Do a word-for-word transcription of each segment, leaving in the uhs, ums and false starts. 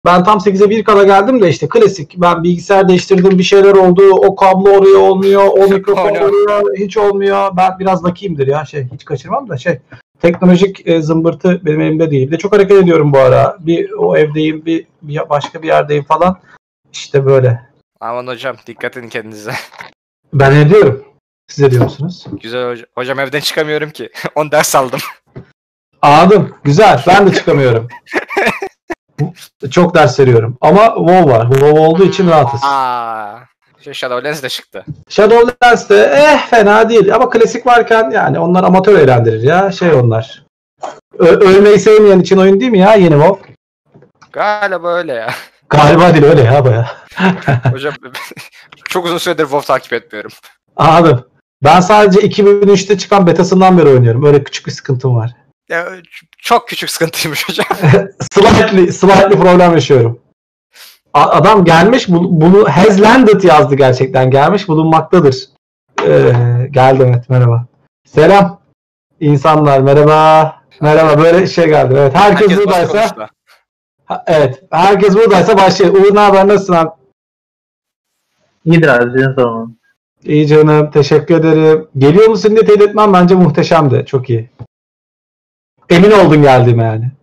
Ben tam sekize bir kala geldim de işte klasik. Ben bilgisayar değiştirdim, bir şeyler oldu. O kablo oraya olmuyor, o mikrofon oluyor, hiç olmuyor. Ben biraz dakiyimdir ya şey, hiç kaçırmam da şey. Teknolojik e, zımbırtı benim elimde değil. Bir de çok hareket ediyorum bu ara. Bir o evdeyim, bir, bir başka bir yerdeyim falan. İşte böyle. Aman hocam dikkat edin kendinize. Ben ediyorum. Siz ediyor musunuz? Güzel hocam. Hocam evden çıkamıyorum ki. on ders aldım. Anladım. Güzel. Ben de çıkamıyorum. Çok ders veriyorum. Ama WoW var. WoW olduğu için rahatız. Aa, şey Shadowlands de çıktı. Shadowlands de eh fena değil. Ama klasik varken yani onlar amatör eğlendirir ya. Şey onlar. Ö- ölmeyi sevmeyen için oyun değil mi ya yeni WoW? Galiba öyle ya. Galiba değil öyle ya baya. Hocam çok uzun süredir WoW takip etmiyorum. Anladım. Ben sadece iki bin üçte çıkan betasından beri oynuyorum. Öyle küçük bir sıkıntım var. Ya, çok küçük sıkıntıymış hocam. slightly, slightly problem yaşıyorum. A- adam gelmiş bunu, bunu has landed yazdı gerçekten. Gelmiş bulunmaktadır. Ee, geldi evet merhaba. Selam. İnsanlar merhaba. Merhaba böyle şey geldi. Evet herkes, herkes buradaysa. Ha, evet herkes buradaysa başlayalım. Uğur ne haber nasılsın abi? İyidir abi senin sorunun. İyi canım teşekkür ederim. Geliyor musun diye teyit etmem bence muhteşemdi. Çok iyi. Emin oldun geldiğime yani.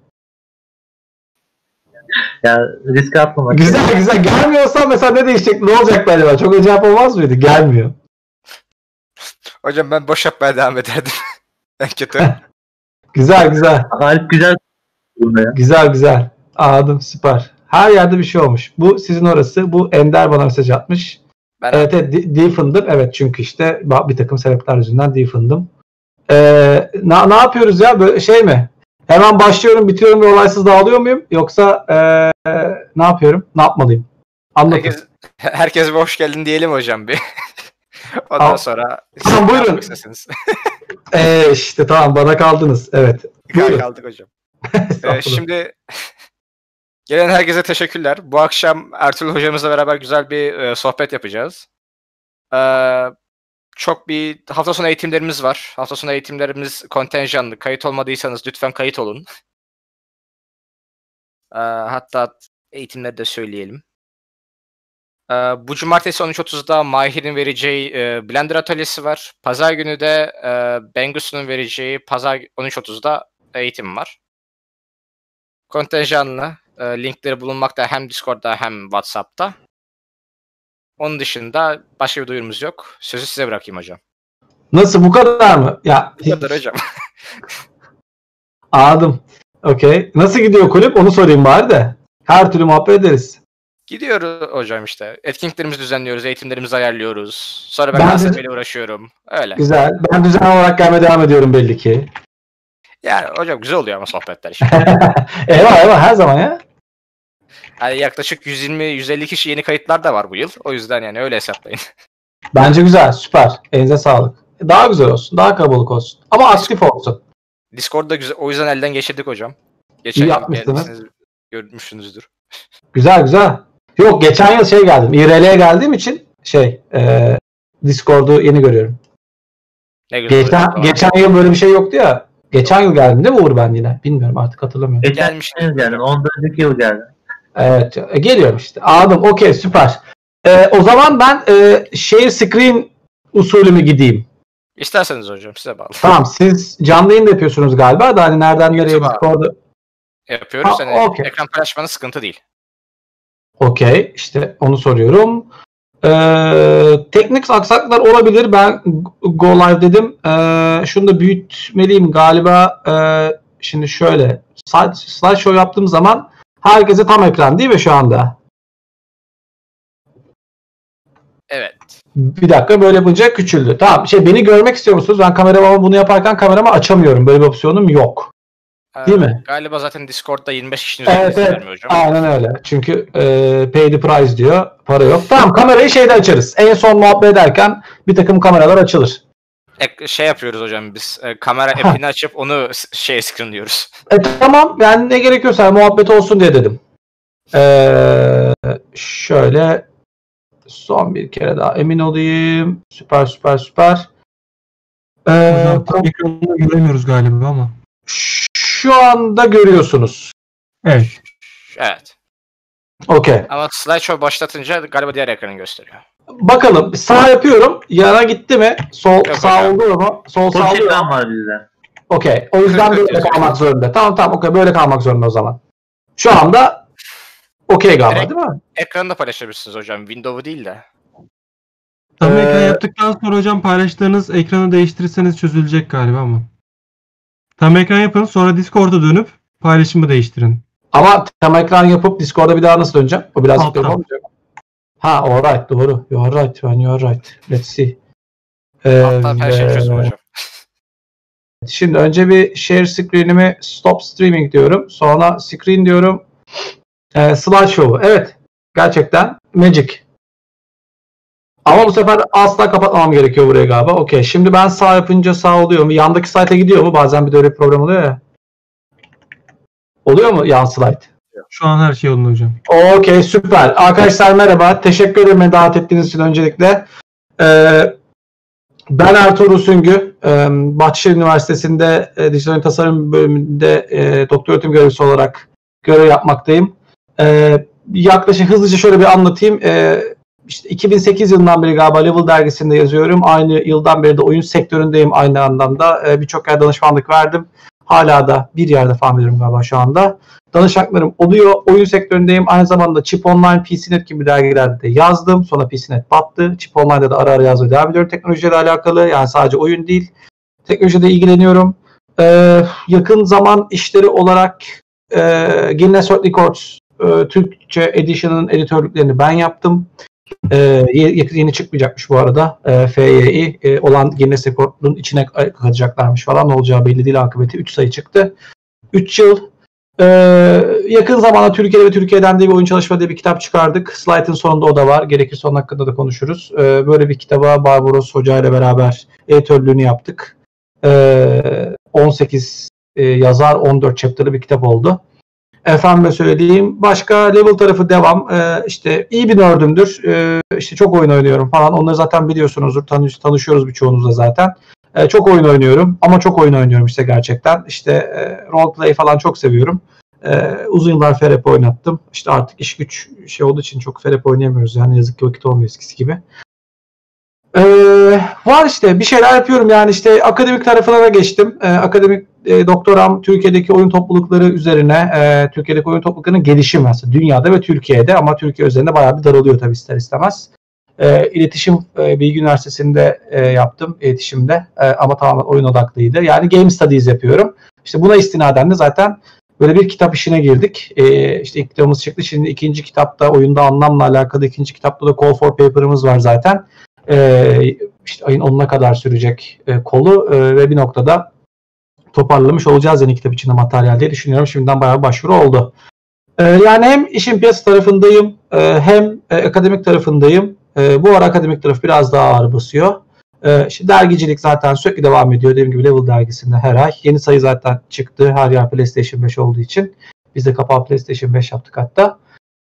Ya risk atmamak. Güzel yani. Güzel. Gelmiyorsan mesela ne değişecek? Ne olacak acaba? Çok acayip olmaz mıydı? Gelmiyor. Hocam ben boş yapmaya devam ederdim. En kötü. Güzel güzel. Alp güzel. Güzel güzel. Anladım süper. Her yerde bir şey olmuş. Bu sizin orası. Bu Ender bana mesaj atmış. Ben evet evet Diffin'dim. Evet çünkü işte bir takım sebepler yüzünden Diffin'dim. Ee, ne, ne yapıyoruz ya? Böyle şey mi? Hemen başlıyorum, bitiyorum ve olaysız dağılıyor muyum? Yoksa ee, ne yapıyorum? Ne yapmalıyım? Anlatın. Herkes, herkes bir hoş geldin diyelim hocam bir. Ondan Al. sonra tamam buyurun. ee, işte tamam bana kaldınız. Evet. Buyurun. Kaldık hocam. ee, şimdi gelen herkese teşekkürler. Bu akşam Ertuğrul hocamızla beraber güzel bir e, sohbet yapacağız. Ee, çok bir hafta sonu eğitimlerimiz var. Hafta sonu eğitimlerimiz kontenjanlı. Kayıt olmadıysanız lütfen kayıt olun. Ee, hatta eğitimleri de söyleyelim. Ee, bu cumartesi on üç otuzda Mahir'in vereceği e, Blender atölyesi var. Pazar günü de e, Bengusu'nun vereceği Pazar on üç otuzda eğitim var. Kontenjanlı. E, linkleri bulunmakta hem Discord'da hem WhatsApp'ta. Onun dışında başka bir duyurumuz yok. Sözü size bırakayım hocam. Nasıl bu kadar mı? Ya bu kadar hocam. Anladım. Okey. Nasıl gidiyor kulüp? Onu sorayım bari de. Her türlü muhabbet ederiz. Gidiyoruz hocam işte. Etkinliklerimizi düzenliyoruz, eğitimlerimizi ayarlıyoruz. Sonra ben malzemeyle uğraşıyorum. Öyle. Güzel. Ben düzenli olarak gelmeye devam ediyorum belli ki. Yani hocam güzel oluyor ama sohbetler işte. eyvah eyvah her zaman ya. Yani yaklaşık yüz yirmi yüz elli kişi yeni kayıtlar da var bu yıl. O yüzden yani öyle hesaplayın. Bence güzel, süper. Elinize sağlık. Daha güzel olsun, daha kalabalık olsun. Ama aktif olsun. Discord'da güzel. O yüzden elden geçirdik hocam. Geçen İyi yapmışsınız. Görmüşsünüzdür. Güzel güzel. Yok geçen yıl şey geldim. İ R L'ye geldiğim için şey e, Discord'u yeni görüyorum. Ne güzel. Geçen, geçen yıl böyle bir şey yoktu ya. Geçen yıl geldim değil mi Uğur ben yine? Bilmiyorum artık hatırlamıyorum. Gelmişsiniz yani. ondan önceki yıl geldi. Evet. E, geliyorum işte. Anladım. Okey süper. E, o zaman ben e, share screen usulü mü gideyim? İsterseniz hocam size bağlı. Tamam siz canlı yayın da yapıyorsunuz galiba da hani nereden nereye Discord'u yapıyoruz. Ha, hani okay. Ekran paylaşmanız sıkıntı değil. Okey. İşte onu soruyorum. Ee, teknik aksaklıklar olabilir. Ben go live dedim. Ee, şunu da büyütmeliyim galiba. Ee, şimdi şöyle slide, slideshow yaptığım zaman herkese tam ekran değil mi şu anda? Evet. Bir dakika böyle yapınca küçüldü. Tamam. Şey beni görmek istiyor musunuz? Ben kameramı bunu yaparken kameramı açamıyorum. Böyle bir opsiyonum yok. Değil mi? Galiba zaten Discord'da yirmi beş kişinin üzerinde evet, evet. vermiyor hocam. Aynen öyle. Çünkü e, pay the price diyor. Para yok. Tamam kamerayı şeyde açarız. En son muhabbet ederken bir takım kameralar açılır. E, şey yapıyoruz hocam biz. E, kamera app'ini açıp onu şey screenliyoruz. E tamam. Yani ne gerekiyorsa muhabbet olsun diye dedim. Ee, şöyle son bir kere daha emin olayım. Süper süper süper. Ee, tam ekranını göremiyoruz galiba ama. Şu anda görüyorsunuz. Evet. Evet. Okey. Ama slideshow başlatınca galiba diğer ekranı gösteriyor. Bakalım. Sağ yapıyorum. Yana gitti mi? Sol Yok sağ hocam. oldu mu? Sol sağ Full oluyor ekran mu? var bizde. Okey. O yüzden böyle Yazıyor. kalmak zorunda. Tamam tamam okey. Böyle kalmak zorunda o zaman. Şu anda okey galiba Direkt- değil mi? Ekranı da paylaşabilirsiniz hocam. Windows'u değil de. Tam Ee, ekran yaptıktan sonra hocam paylaştığınız ekranı değiştirirseniz çözülecek galiba ama. Tam ekran yapın, sonra Discord'a dönüp paylaşımı değiştirin. Ama tam ekran yapıp Discord'a bir daha nasıl döneceğim? O birazcık Alttan. da olmayacak. Ha alright doğru. You are right. Man, you are right. Let's see. Ee, Hatta her şey çözüm ve- hocam. Şimdi önce bir share screen'imi stop streaming diyorum. Sonra screen diyorum. Ee, slideshow. Evet. Gerçekten magic. Ama bu sefer asla kapatmam gerekiyor buraya galiba. Okey. Şimdi ben sağ yapınca sağ oluyor mu? Yandaki slide'e gidiyor mu? Bazen bir de öyle bir problem oluyor ya. Oluyor mu yan slide? Şu an her şey yolunda hocam. Okey süper. Arkadaşlar merhaba. Teşekkür ederim beni davet ettiğiniz için öncelikle. Ee, ben Ertuğrul Süngü. Ee, Bahçeşehir Üniversitesi'nde e, Dijital Tasarım bölümünde e, doktor öğretim görevlisi olarak görev yapmaktayım. Ee, yaklaşık hızlıca şöyle bir anlatayım. Ee, işte iki bin sekiz yılından beri galiba Level dergisinde yazıyorum. Aynı yıldan beri de oyun sektöründeyim aynı anlamda. Ee, birçok yer danışmanlık verdim. Hala da bir yerde falan veriyorum galiba şu anda. Danışanlarım oluyor. Oyun sektöründeyim. Aynı zamanda Chip Online, P C Net gibi dergilerde de yazdım. Sonra P C Net battı. Chip Online'da da ara ara yazmaya devam ediyorum. Teknolojiyle alakalı. Yani sadece oyun değil. Teknolojide ilgileniyorum. Ee, yakın zaman işleri olarak e, Guinness World Records e, Türkçe Edition'ın editörlüklerini ben yaptım. E, yeni, yeni çıkmayacakmış bu arada. E, F Y I e, olan Guinness Records'un içine katacaklarmış falan. Ne olacağı belli değil akıbeti. üç sayı çıktı. üç yıl. Ee, yakın zamanda Türkiye'de ve Türkiye'den de bir oyun çalışma diye bir kitap çıkardık. Slide'ın sonunda o da var. Gerekirse onun hakkında da konuşuruz. Ee, böyle bir kitaba Barbaros Hoca ile beraber editörlüğünü yaptık. Ee, on sekiz e, yazar, on dört chapter'lı bir kitap oldu. Efendime söyleyeyim. Başka level tarafı devam. Ee, işte iyi bir nerd'ümdür. Ee, işte çok oyun oynuyorum falan. Onları zaten biliyorsunuzdur. Tanış, tanışıyoruz birçoğunuzla zaten. Ee, çok oyun oynuyorum. Ama çok oyun oynuyorum işte gerçekten. İşte e, roleplay falan çok seviyorum. Ee, uzun yıllar F R P oynattım. İşte artık iş güç şey olduğu için çok F R P oynayamıyoruz. Yani yazık ki vakit olmuyor eskisi gibi. Ee, var işte bir şeyler yapıyorum yani işte akademik tarafına da geçtim. Ee, akademik e, doktoram Türkiye'deki oyun toplulukları üzerine e, Türkiye'deki oyun topluluklarının gelişimi aslında dünyada ve Türkiye'de ama Türkiye üzerinde bayağı bir daralıyor tabii ister istemez. E, İletişim e, Bilgi Üniversitesi'nde e, yaptım iletişimde e, ama tamamen oyun odaklıydı. Yani Game Studies yapıyorum. İşte buna istinaden de zaten böyle bir kitap işine girdik. E, işte ilk kitabımız çıktı. Şimdi ikinci kitapta oyunda anlamla alakalı ikinci kitapta da Call for Paper'ımız var zaten. Ee, işte ayın onuna kadar sürecek e, kolu e, ve bir noktada toparlamış olacağız yeni kitap içinde materyal diye düşünüyorum. Şimdiden bayağı başvuru oldu. E, yani hem işin piyasa tarafındayım e, hem e, akademik tarafındayım. E, bu ara akademik taraf biraz daha ağır basıyor. E, işte dergicilik zaten sürekli devam ediyor. Dediğim gibi Level dergisinde her ay. Yeni sayı zaten çıktı. Her yer PlayStation beş olduğu için. Biz de kapağı PlayStation beş yaptık hatta.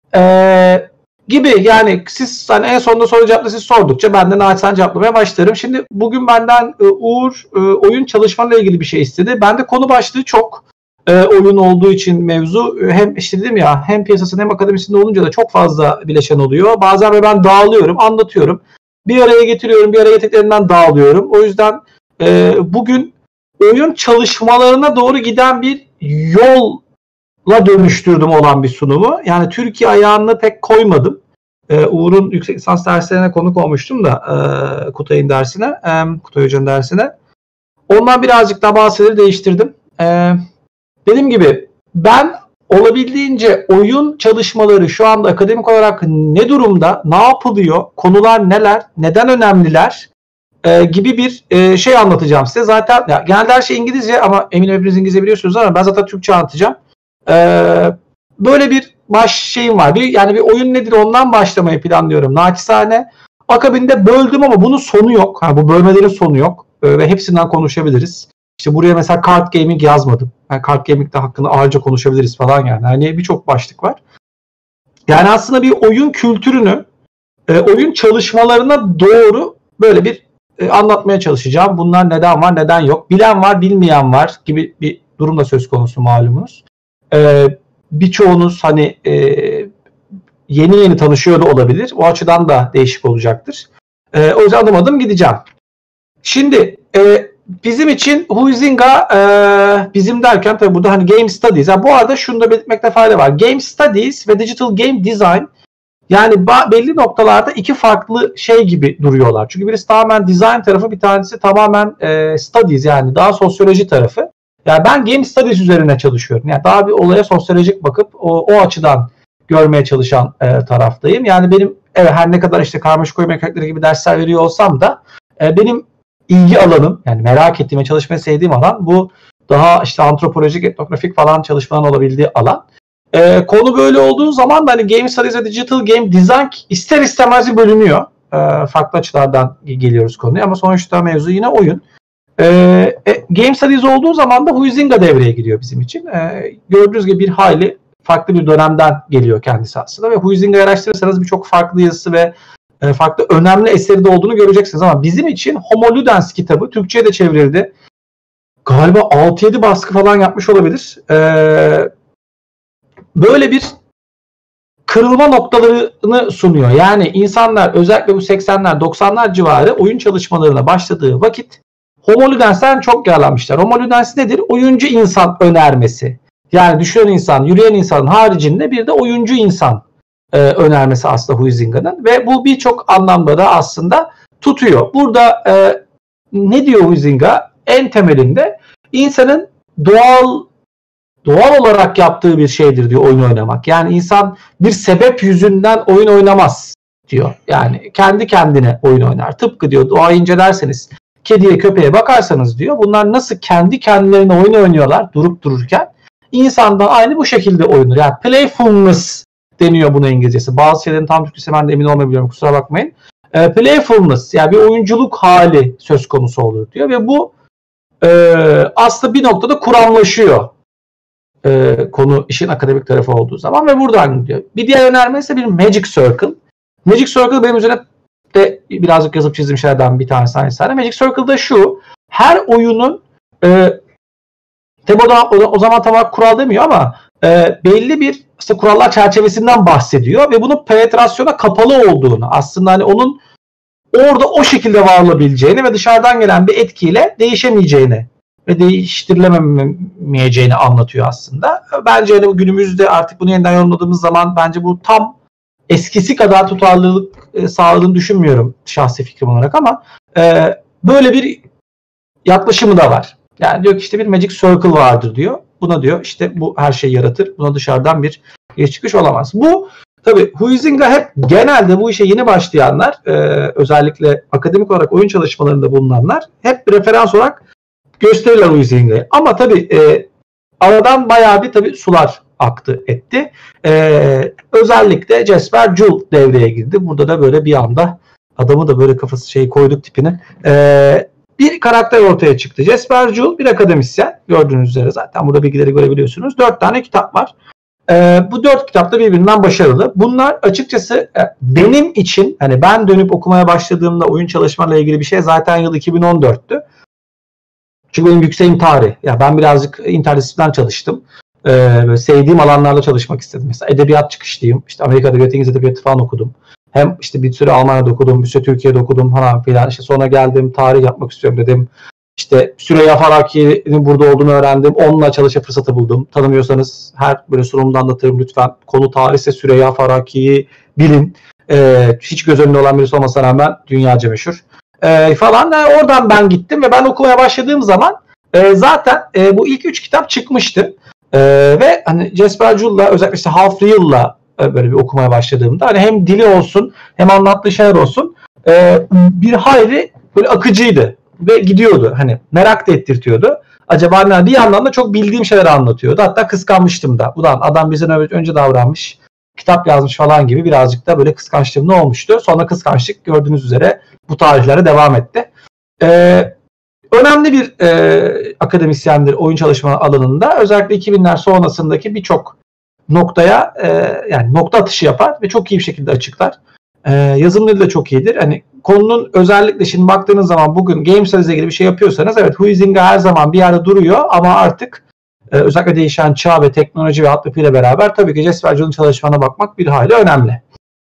Eee gibi yani siz hani en sonunda soru cevapla siz sordukça ben de naçizane cevaplamaya başlarım. Şimdi bugün benden e, Uğur e, oyun çalışmayla ilgili bir şey istedi. Ben de konu başlığı çok e, oyun olduğu için mevzu e, hem işte dedim ya hem piyasasında hem akademisinde olunca da çok fazla bileşen oluyor. Bazen de ben dağılıyorum, anlatıyorum. Bir araya getiriyorum, bir araya getirdiklerimden dağılıyorum. O yüzden e, bugün oyun çalışmalarına doğru giden bir yol la dönüştürdüm olan bir sunumu. Yani Türkiye ayağını pek koymadım. Ee, Uğur'un yüksek lisans derslerine konuk olmuştum da e, Kutay'ın dersine, e, Kutay Hoca'nın dersine. Ondan birazcık daha bahseleri değiştirdim. E, dediğim gibi ben olabildiğince oyun çalışmaları şu anda akademik olarak ne durumda, ne yapılıyor, konular neler, neden önemliler e, gibi bir e, şey anlatacağım size. Zaten ya, genelde her şey İngilizce ama eminim hepiniz İngilizce biliyorsunuz ama ben zaten Türkçe anlatacağım. Ee, böyle bir baş şeyim var. Bir, yani bir oyun nedir ondan başlamayı planlıyorum. Naçizane. Akabinde böldüm ama bunun sonu yok. Yani bu bölmelerin sonu yok. Ee, ve hepsinden konuşabiliriz. İşte buraya mesela kart gaming yazmadım. Yani kart gaming de hakkında ağırca konuşabiliriz falan yani. Hani birçok başlık var. Yani aslında bir oyun kültürünü e, oyun çalışmalarına doğru böyle bir e, anlatmaya çalışacağım. Bunlar neden var, neden yok. Bilen var, bilmeyen var gibi bir durum da söz konusu malumunuz. Ee, birçoğunuz hani e, yeni yeni tanışıyor da olabilir. O açıdan da değişik olacaktır. E, o yüzden adım adım gideceğim. Şimdi e, bizim için Huizinga e, bizim derken tabii burada hani Game Studies. Yani bu arada şunu da belirtmekte fayda var. Game Studies ve Digital Game Design yani ba- belli noktalarda iki farklı şey gibi duruyorlar. Çünkü birisi tamamen design tarafı, bir tanesi tamamen e, studies yani daha sosyoloji tarafı. Yani ben Game Studies üzerine çalışıyorum. Yani daha bir olaya sosyolojik bakıp o, o açıdan görmeye çalışan e, taraftayım. Yani benim evet, her ne kadar işte karmaşık oyun mekanikleri gibi dersler veriyor olsam da e, benim ilgi alanım, yani merak ettiğim ve çalışmayı sevdiğim alan bu daha işte antropolojik, etnografik falan çalışmaların olabildiği alan. Ee, konu böyle olduğu zaman da hani Game Studies ve Digital Game Design ister istemez bölünüyor. Ee, farklı açılardan geliyoruz konuya ama sonuçta mevzu yine oyun. Ee, e, Game Studies olduğu zaman da Huizinga devreye giriyor bizim için. Ee, gördüğünüz gibi bir hayli farklı bir dönemden geliyor kendisi aslında ve Huizinga'yı araştırırsanız birçok farklı yazısı ve e, farklı önemli eseri de olduğunu göreceksiniz ama bizim için Homo Ludens kitabı Türkçe'ye de çevrildi. Galiba altı yedi baskı falan yapmış olabilir. Ee, böyle bir kırılma noktalarını sunuyor. Yani insanlar özellikle bu seksenler doksanlar civarı oyun çalışmalarına başladığı vakit Homo Ludens'ten çok yararlanmışlar. Homo Ludens nedir? Oyuncu insan önermesi. Yani düşünen insan, yürüyen insanın haricinde bir de oyuncu insan e, önermesi aslında Huizinga'nın ve bu birçok anlamda da aslında tutuyor. Burada e, ne diyor Huizinga? En temelinde insanın doğal doğal olarak yaptığı bir şeydir diyor oyun oynamak. Yani insan bir sebep yüzünden oyun oynamaz diyor. Yani kendi kendine oyun oynar. Tıpkı diyor doğayı incelerseniz, kediye köpeğe bakarsanız diyor, bunlar nasıl kendi kendilerine oyun oynuyorlar durup dururken, insan da aynı bu şekilde oyunur. Yani playfulness deniyor buna İngilizcesi. Bazı şeylerin tam Türkçesi ben de emin olmayabiliyorum, kusura bakmayın. E, playfulness yani bir oyunculuk hali söz konusu olur diyor ve bu e, aslında bir noktada kuramlaşıyor. E, konu işin akademik tarafı olduğu zaman ve buradan gidiyor. Bir diğer önerme ise bir Magic Circle. Magic Circle benim üzerine de birazcık yazıp çizdiğim şeylerden bir tanesi aynı. Magic Circle'da şu, her oyunun e, tabi o, o zaman tam olarak kural demiyor ama e, belli bir işte kurallar çerçevesinden bahsediyor ve bunun penetrasyona kapalı olduğunu, aslında hani onun orada o şekilde var olabileceğini ve dışarıdan gelen bir etkiyle değişemeyeceğini ve değiştirilemeyeceğini anlatıyor aslında. Bence hani günümüzde artık bunu yeniden yorumladığımız zaman bence bu tam eskisi kadar tutarlılık e, sağladığını düşünmüyorum şahsi fikrim olarak ama e, böyle bir yaklaşımı da var. Yani diyor ki işte bir Magic Circle vardır diyor. Buna diyor işte bu her şeyi yaratır. Buna dışarıdan bir giriş çıkış olamaz. Bu tabii Huizinga hep genelde bu işe yeni başlayanlar, e, özellikle akademik olarak oyun çalışmalarında bulunanlar hep bir referans olarak gösterirler Huizinga'yı. Ama tabii e, aradan bayağı bir tabii sular aktı etti. E, özellikle Jesper Juhl devreye girdi. Burada da böyle bir anda adamı da böyle kafası şeyi koyduk tipini. E, bir karakter ortaya çıktı. Jesper Juhl bir akademisyen. Gördüğünüz üzere zaten burada bilgileri görebiliyorsunuz. Dört tane kitap var. Ee, bu dört kitap da birbirinden başarılı. Bunlar açıkçası benim için, hani ben dönüp okumaya başladığımda oyun çalışmayla ilgili bir şey zaten yıl iki bin on dörttü. Çünkü benim yükseğim tarih. Ya ben birazcık interdisipliner çalıştım. Ee, sevdiğim alanlarda çalışmak istedim. Mesela edebiyat çıkışlıyım. İşte Amerika Edebiyatı, İngiliz Edebiyatı falan okudum. Hem işte bir süre Almanya'da okudum, bir süre Türkiye'de okudum falan filan. İşte sonra geldim, tarih yapmak istiyorum dedim. İşte Süreyya Faraki'nin burada olduğunu öğrendim. Onunla çalışma fırsatı buldum. Tanımıyorsanız her böyle sunumda anlatırım lütfen. Konu tarihse Süreyya Faraki'yi bilin. Ee, hiç göz önünde olan birisi olmasına rağmen dünyaca meşhur. Ee, falan. Yani oradan ben gittim ve ben okumaya başladığım zaman e, zaten e, bu ilk üç kitap çıkmıştı. E, ve hani Jesper Juhl'la özellikle işte Half Real'la e, böyle bir okumaya başladığımda hani hem dili olsun hem anlattığı şeyler olsun e, bir hayli böyle akıcıydı. Ve gidiyordu. Hani merak da ettirtiyordu. Acaba ne? Bir yandan da çok bildiğim şeyleri anlatıyordu. Hatta kıskanmıştım da. Ulan adam bizden önce davranmış. Kitap yazmış falan gibi birazcık da böyle kıskançlığım ne olmuştu. Sonra kıskançlık gördüğünüz üzere bu tarihlere devam etti. Ee, önemli bir e, akademisyendir oyun çalışma alanında. Özellikle iki binler sonrasındaki birçok noktaya e, yani nokta atışı yapar ve çok iyi bir şekilde açıklar. E, yazımları da çok iyidir. Hani konunun özellikle şimdi baktığınız zaman bugün Game Studies'e ilgili bir şey yapıyorsanız evet Huizinga her zaman bir yerde duruyor ama artık e, özellikle değişen çağ ve teknoloji ve altyapıyla beraber tabii ki Jesper Juhl'un çalışmalarına bakmak bir hayli önemli.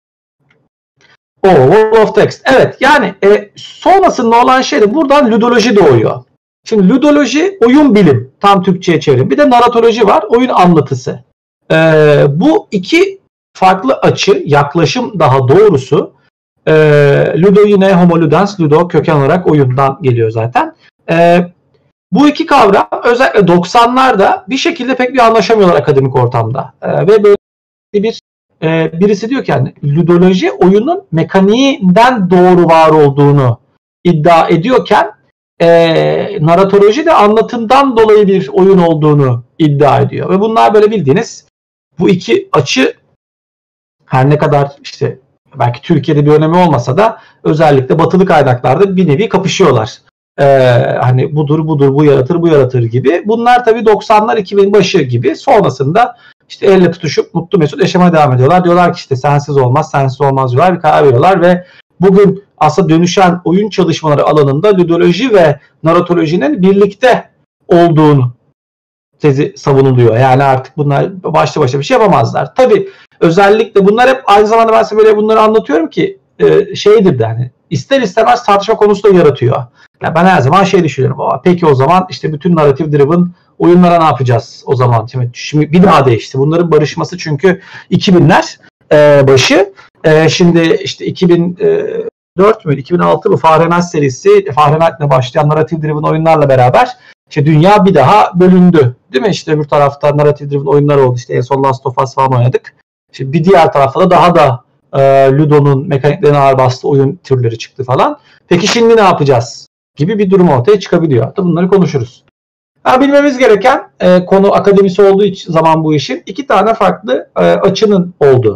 O Wall of Text. Evet, yani e, sonrasında olan şey de buradan ludoloji doğuyor. Şimdi ludoloji oyun bilim, tam Türkçe'ye çevirin. Bir de naratoloji var, oyun anlatısı. E, bu iki farklı açı, yaklaşım daha doğrusu. E, Ludo yine homo ludens, Ludo köken olarak oyundan geliyor zaten. E, bu iki kavram özellikle doksanlarda bir şekilde pek bir anlaşamıyorlar akademik ortamda. E, ve böyle bir e, birisi diyor ki yani ludoloji oyunun mekaniğinden doğru var olduğunu iddia ediyorken e, naratoloji de anlatımdan dolayı bir oyun olduğunu iddia ediyor. Ve bunlar böyle bildiğiniz bu iki açı her ne kadar işte belki Türkiye'de bir önemi olmasa da özellikle batılı kaynaklarda bir nevi kapışıyorlar. Ee, hani budur budur bu yaratır bu yaratır gibi. Bunlar tabii doksanlar iki bin başı gibi, sonrasında işte elle tutuşup mutlu mesut yaşamaya devam ediyorlar. Diyorlar ki işte sensiz olmaz sensiz olmaz diyorlar, bir karar veriyorlar ve bugün aslında dönüşen oyun çalışmaları alanında ludoloji ve naratolojinin birlikte olduğunu tezi savunuluyor. Yani artık bunlar başlı başına bir şey yapamazlar. Tabii özellikle bunlar hep aynı zamanda ben size böyle bunları anlatıyorum ki e, şeydir de hani ister istemez tartışma konusu da yaratıyor. Yani ben her zaman şey düşünüyorum. Peki o zaman işte bütün narrative driven oyunlara ne yapacağız o zaman? Şimdi, şimdi bir daha değişti. Bunların barışması çünkü iki binler e, başı. E, şimdi işte iki bin dört mü iki bin altı mı Fahrenheit serisi, Fahrenheit'le başlayan narrative driven oyunlarla beraber işte dünya bir daha bölündü. Değil mi? İşte bir tarafta narrative driven oyunlar oldu. İşte en son Last of Us falan oynadık. Şimdi bir diğer tarafta da daha da e, Ludo'nun mekaniklerine ağır bastığı oyun türleri çıktı falan. Peki şimdi ne yapacağız? Gibi bir durum ortaya çıkabiliyor. Hatta bunları konuşuruz. Ha, bilmemiz gereken e, konu akademisi olduğu için zaman bu işin iki tane farklı e, açının olduğu.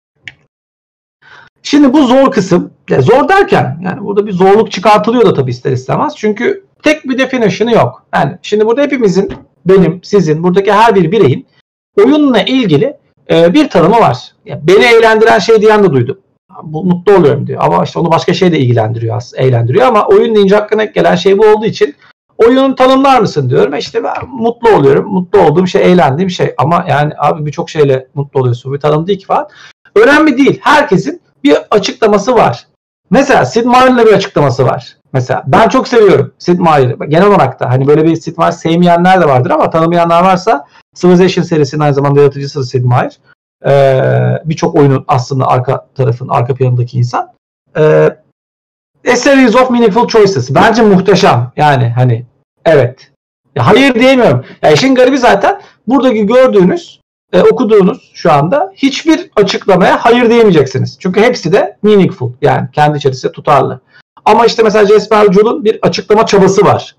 Şimdi bu zor kısım. Ya zor derken yani burada bir zorluk çıkartılıyor da tabii ister istemez. Çünkü tek bir definition'ı yok. Yani şimdi burada hepimizin, benim, sizin, buradaki her bir bireyin oyunla ilgili e, bir tanımı var. Yani beni eğlendiren şey diyen de duydum. Bu, mutlu oluyorum diyor. Ama işte onu başka şey de ilgilendiriyor aslında. Eğlendiriyor ama oyun deyince aklına gelen şey bu olduğu için oyunu tanımlar mısın diyorum. E işte ben mutlu oluyorum. Mutlu olduğum şey, eğlendiğim şey. Ama yani abi birçok şeyle mutlu oluyorsun. Bir tanım değil ki falan. Önemli değil. Herkesin bir açıklaması var. Mesela Sid Meier'ın bir açıklaması var. Mesela ben çok seviyorum Sid Meier'ı. Genel olarak da hani böyle bir Sid Meier sevmeyenler de vardır ama tanımayanlar varsa Civilization serisinin aynı zamanda yaratıcısı Sid Meier. Ee, birçok oyunun aslında arka tarafın, arka planındaki insan. Ee, A series of meaningful choices. Bence muhteşem. Yani hani evet. Ya hayır diyemiyorum. Ya işin garibi zaten buradaki gördüğünüz, e, okuduğunuz şu anda hiçbir açıklamaya hayır diyemeyeceksiniz. Çünkü hepsi de meaningful. Yani kendi içerisinde tutarlı. Ama işte mesela Jesper Juhl'un bir açıklama çabası var.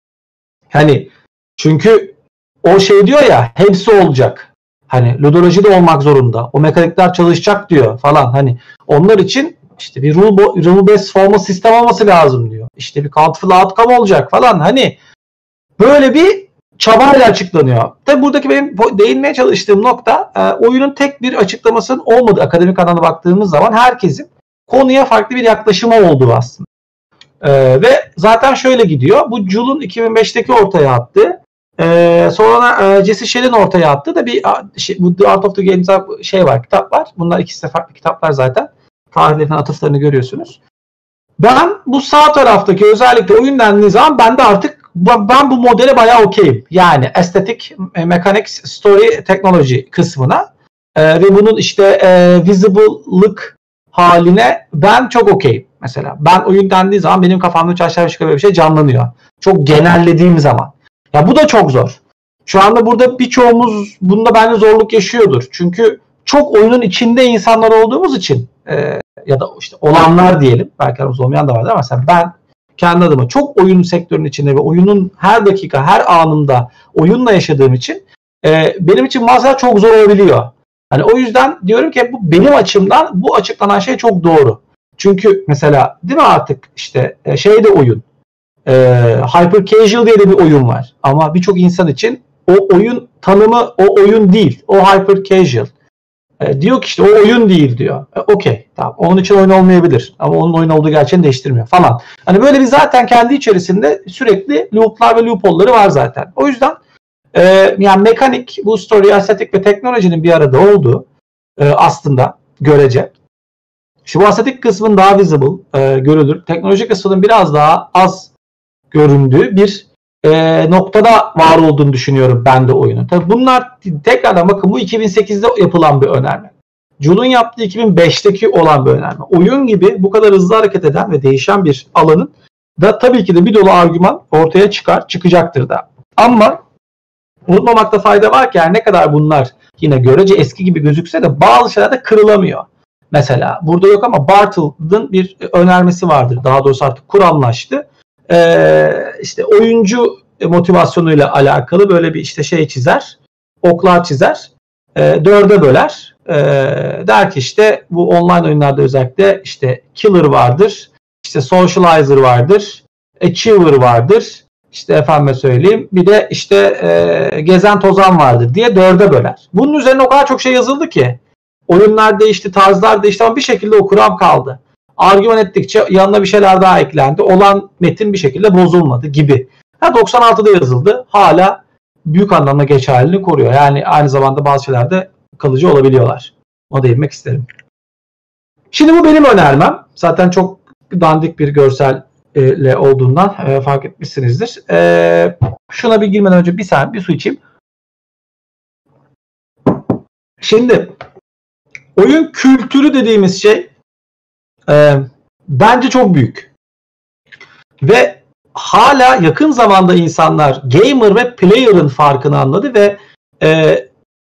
Hani çünkü o şey diyor ya, hepsi olacak. Hani ludoloji de olmak zorunda. O mekanikler çalışacak diyor falan. Hani onlar için işte bir rule, rule based formal sistem olması lazım diyor. İşte bir countful outcome olacak falan. Hani böyle bir çabayla açıklanıyor. Tabi buradaki benim değinmeye çalıştığım nokta e, oyunun tek bir açıklamasının olmadığı, akademik anlamda baktığımız zaman herkesin konuya farklı bir yaklaşımı olduğu aslında. E, ve zaten şöyle gidiyor. Bu Juhl'un iki bin beşteki ortaya attığı, e, sonra e, Jesse Schell'in ortaya attığı da bir şey, bu The Art of the Game şey var, kitap var. Bunlar ikisi de farklı kitaplar zaten. Tarihlerin atıflarını görüyorsunuz. Ben bu sağ taraftaki özellikle oyun dendiği zaman ben de artık ben bu modele bayağı okeyim. Yani estetik, mekanik, story, teknoloji kısmına e, ve bunun işte e, visible'lık haline ben çok okeyim. Mesela ben oyun dendiği zaman benim kafamda üç aşağı beş yukarı bir şey canlanıyor. Çok genellediğim zaman. Ya bu da çok zor. Şu anda burada birçoğumuz bunda bence zorluk yaşıyordur. Çünkü çok oyunun içinde insanlar olduğumuz için e, ya da işte olanlar diyelim. Belki aramızda olmayan da vardır ama mesela ben kendi adıma çok oyun sektörünün içinde ve oyunun her dakika, her anında oyunla yaşadığım için e, benim için bazen çok zor olabiliyor. Hani o yüzden diyorum ki bu benim açımdan bu açıklanan şey çok doğru. Çünkü mesela değil mi artık işte e, şey de oyun. E, Hyper Casual diye de bir oyun var. Ama birçok insan için o oyun tanımı o oyun değil. O Hyper Casual. E, diyor ki işte o oyun değil diyor. E, Okey tamam. Onun için oyun olmayabilir. Ama onun oyun olduğu gerçeğini değiştirmiyor falan. Hani böyle bir zaten kendi içerisinde sürekli loop'lar ve loophole'ları var zaten. O yüzden Ee, yani mekanik, bu story, estetik ve teknolojinin bir arada olduğu e, aslında görece. Şu bu estetik kısmın daha visible, e, görülür. Teknoloji kısmının biraz daha az göründüğü bir e, noktada var olduğunu düşünüyorum ben de oyunun. Tabii bunlar tekrardan bakın, bu iki bin sekizde yapılan bir önerme. Jule'un yaptığı iki bin beşteki olan bir önerme. Oyun gibi bu kadar hızlı hareket eden ve değişen bir alanın da tabii ki de bir dolu argüman ortaya çıkar, çıkacaktır da. Ama unutmamakta fayda var ki yani ne kadar bunlar yine görece eski gibi gözükse de bazı şeyler de kırılamıyor. Mesela burada yok ama Bartle'ın bir önermesi vardır. Daha doğrusu artık Kur'anlaştı. Ee, işte oyuncu motivasyonuyla alakalı böyle bir işte şey çizer. Oklar çizer. E, dörde böler. E, der ki işte bu online oyunlarda özellikle işte killer vardır. İşte socializer vardır. Achiever vardır. İşte efendime söyleyeyim. Bir de işte e, gezen tozan vardır diye dörde böler. Bunun üzerine o kadar çok şey yazıldı ki. Oyunlar değişti, tarzlar değişti ama bir şekilde o kuram kaldı. Argüman ettikçe yanına bir şeyler daha eklendi. Olan metin bir şekilde bozulmadı gibi. Ha, doksan altıda yazıldı. Hala büyük anlamda geçerliliğini koruyor. Yani aynı zamanda bazı şeyler de kalıcı olabiliyorlar. Ona değinmek isterim. Şimdi bu benim önermem. Zaten çok dandik bir görselle olduğundan e, fark etmişsinizdir. E, şuna bir girmeden önce bir saniye bir su içeyim. Şimdi oyun kültürü dediğimiz şey e, bence çok büyük. Ve hala yakın zamanda insanlar gamer ve player'ın farkını anladı ve e,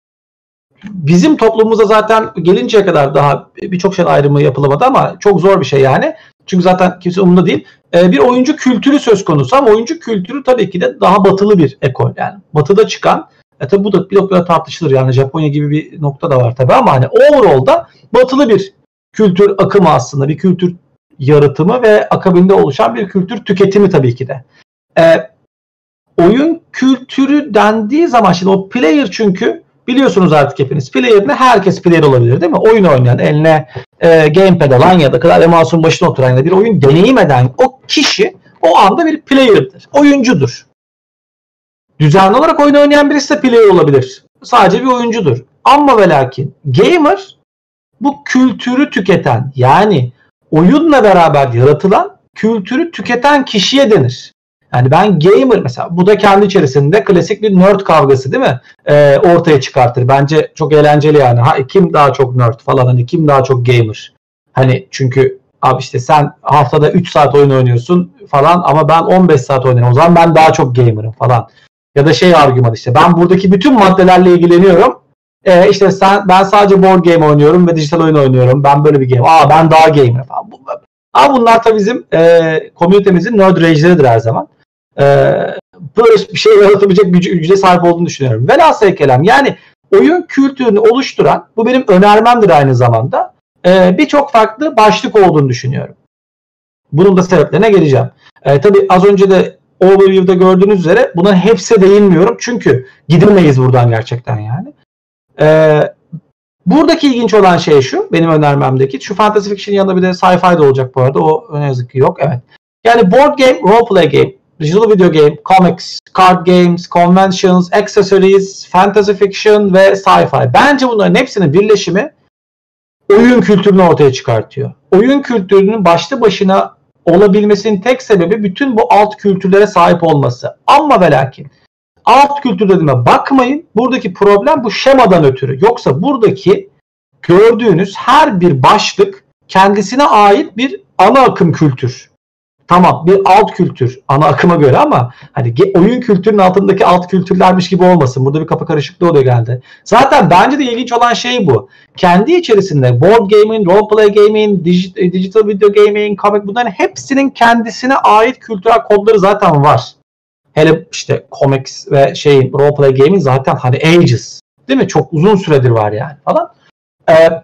bizim toplumumuzda zaten gelinceye kadar daha birçok şey ayrımı yapılamadı ama çok zor bir şey yani. Çünkü zaten kimse umurunda değil. E, bir oyuncu kültürü söz konusu ama oyuncu kültürü tabii ki de daha batılı bir ekol. Yani batıda çıkan, e, tabii bu da bir noktada tartışılır. Yani Japonya gibi bir nokta da var tabii ama hani overall'da batılı bir kültür akımı aslında, bir kültür yaratımı ve akabinde oluşan bir kültür tüketimi tabii ki de. E, oyun kültürü dendiği zaman şimdi o player, çünkü biliyorsunuz artık hepiniz player ne? Herkes player olabilir değil mi? Oyun oynayan, eline e, gamepad alan ya da klavye mouse'un başına oturan ya da bir oyun deneyim eden o kişi o anda bir player'dır. Oyuncudur. Düzenli olarak oyun oynayan birisi de player olabilir. Sadece bir oyuncudur. Ama ve lakin gamer bu kültürü tüketen, yani oyunla beraber yaratılan kültürü tüketen kişiye denir. Yani ben gamer mesela, bu da kendi içerisinde klasik bir nerd kavgası değil mi? Ee, ortaya çıkartır. Bence çok eğlenceli yani. Ha, kim daha çok nerd falan, hani kim daha çok gamer? Hani çünkü abi işte sen haftada üç saat oyun oynuyorsun falan ama ben on beş saat oynuyorum. O zaman ben daha çok gamer'ım falan. Ya da şey argüman işte, ben buradaki bütün maddelerle ilgileniyorum. Ee, işte sen, ben sadece board game oynuyorum ve dijital oyun oynuyorum. Ben böyle bir game. Aa ben daha gamer falan. Ama bunlar tabii bizim e, komünitemizin nerd rage'leridir her zaman. E, böyle bir şey yaratabilecek güce, güce sahip olduğunu düşünüyorum. Velhasıl kelam, yani oyun kültürünü oluşturan, bu benim önermemdir aynı zamanda, e, birçok farklı başlık olduğunu düşünüyorum. Bunun da sebeplerine geleceğim. E, tabii az önce de overview'da gördüğünüz üzere buna hepsi değinmiyorum. Çünkü gidemeyiz buradan gerçekten yani. Ee, buradaki ilginç olan şey şu, benim önermemdeki, şu fantasy fiction yanında bir de sci-fi de olacak bu arada, o ne yazık ki yok, evet. Yani board game, role play game, digital video game, comics, card games, conventions, accessories, fantasy fiction ve sci-fi. Bence bunların hepsinin birleşimi oyun kültürünü ortaya çıkartıyor. Oyun kültürünün başlı başına olabilmesinin tek sebebi bütün bu alt kültürlere sahip olması. Ama ve lakin alt kültür dediğime bakmayın. Buradaki problem bu şemadan ötürü. Yoksa buradaki gördüğünüz her bir başlık kendisine ait bir ana akım kültür. Tamam, bir alt kültür ana akıma göre ama hani oyun kültürünün altındaki alt kültürlermiş gibi olmasın. Burada bir kafa karışıklığı oluyor geldi. Zaten bence de ilginç olan şey bu. Kendi içerisinde board gaming, role play gaming, digital video gaming, comic, bunların hepsinin kendisine ait kültürel kodları zaten var. Hele işte comics ve şey role play gaming zaten hani ages, değil mi? Çok uzun süredir var yani falan. Ee,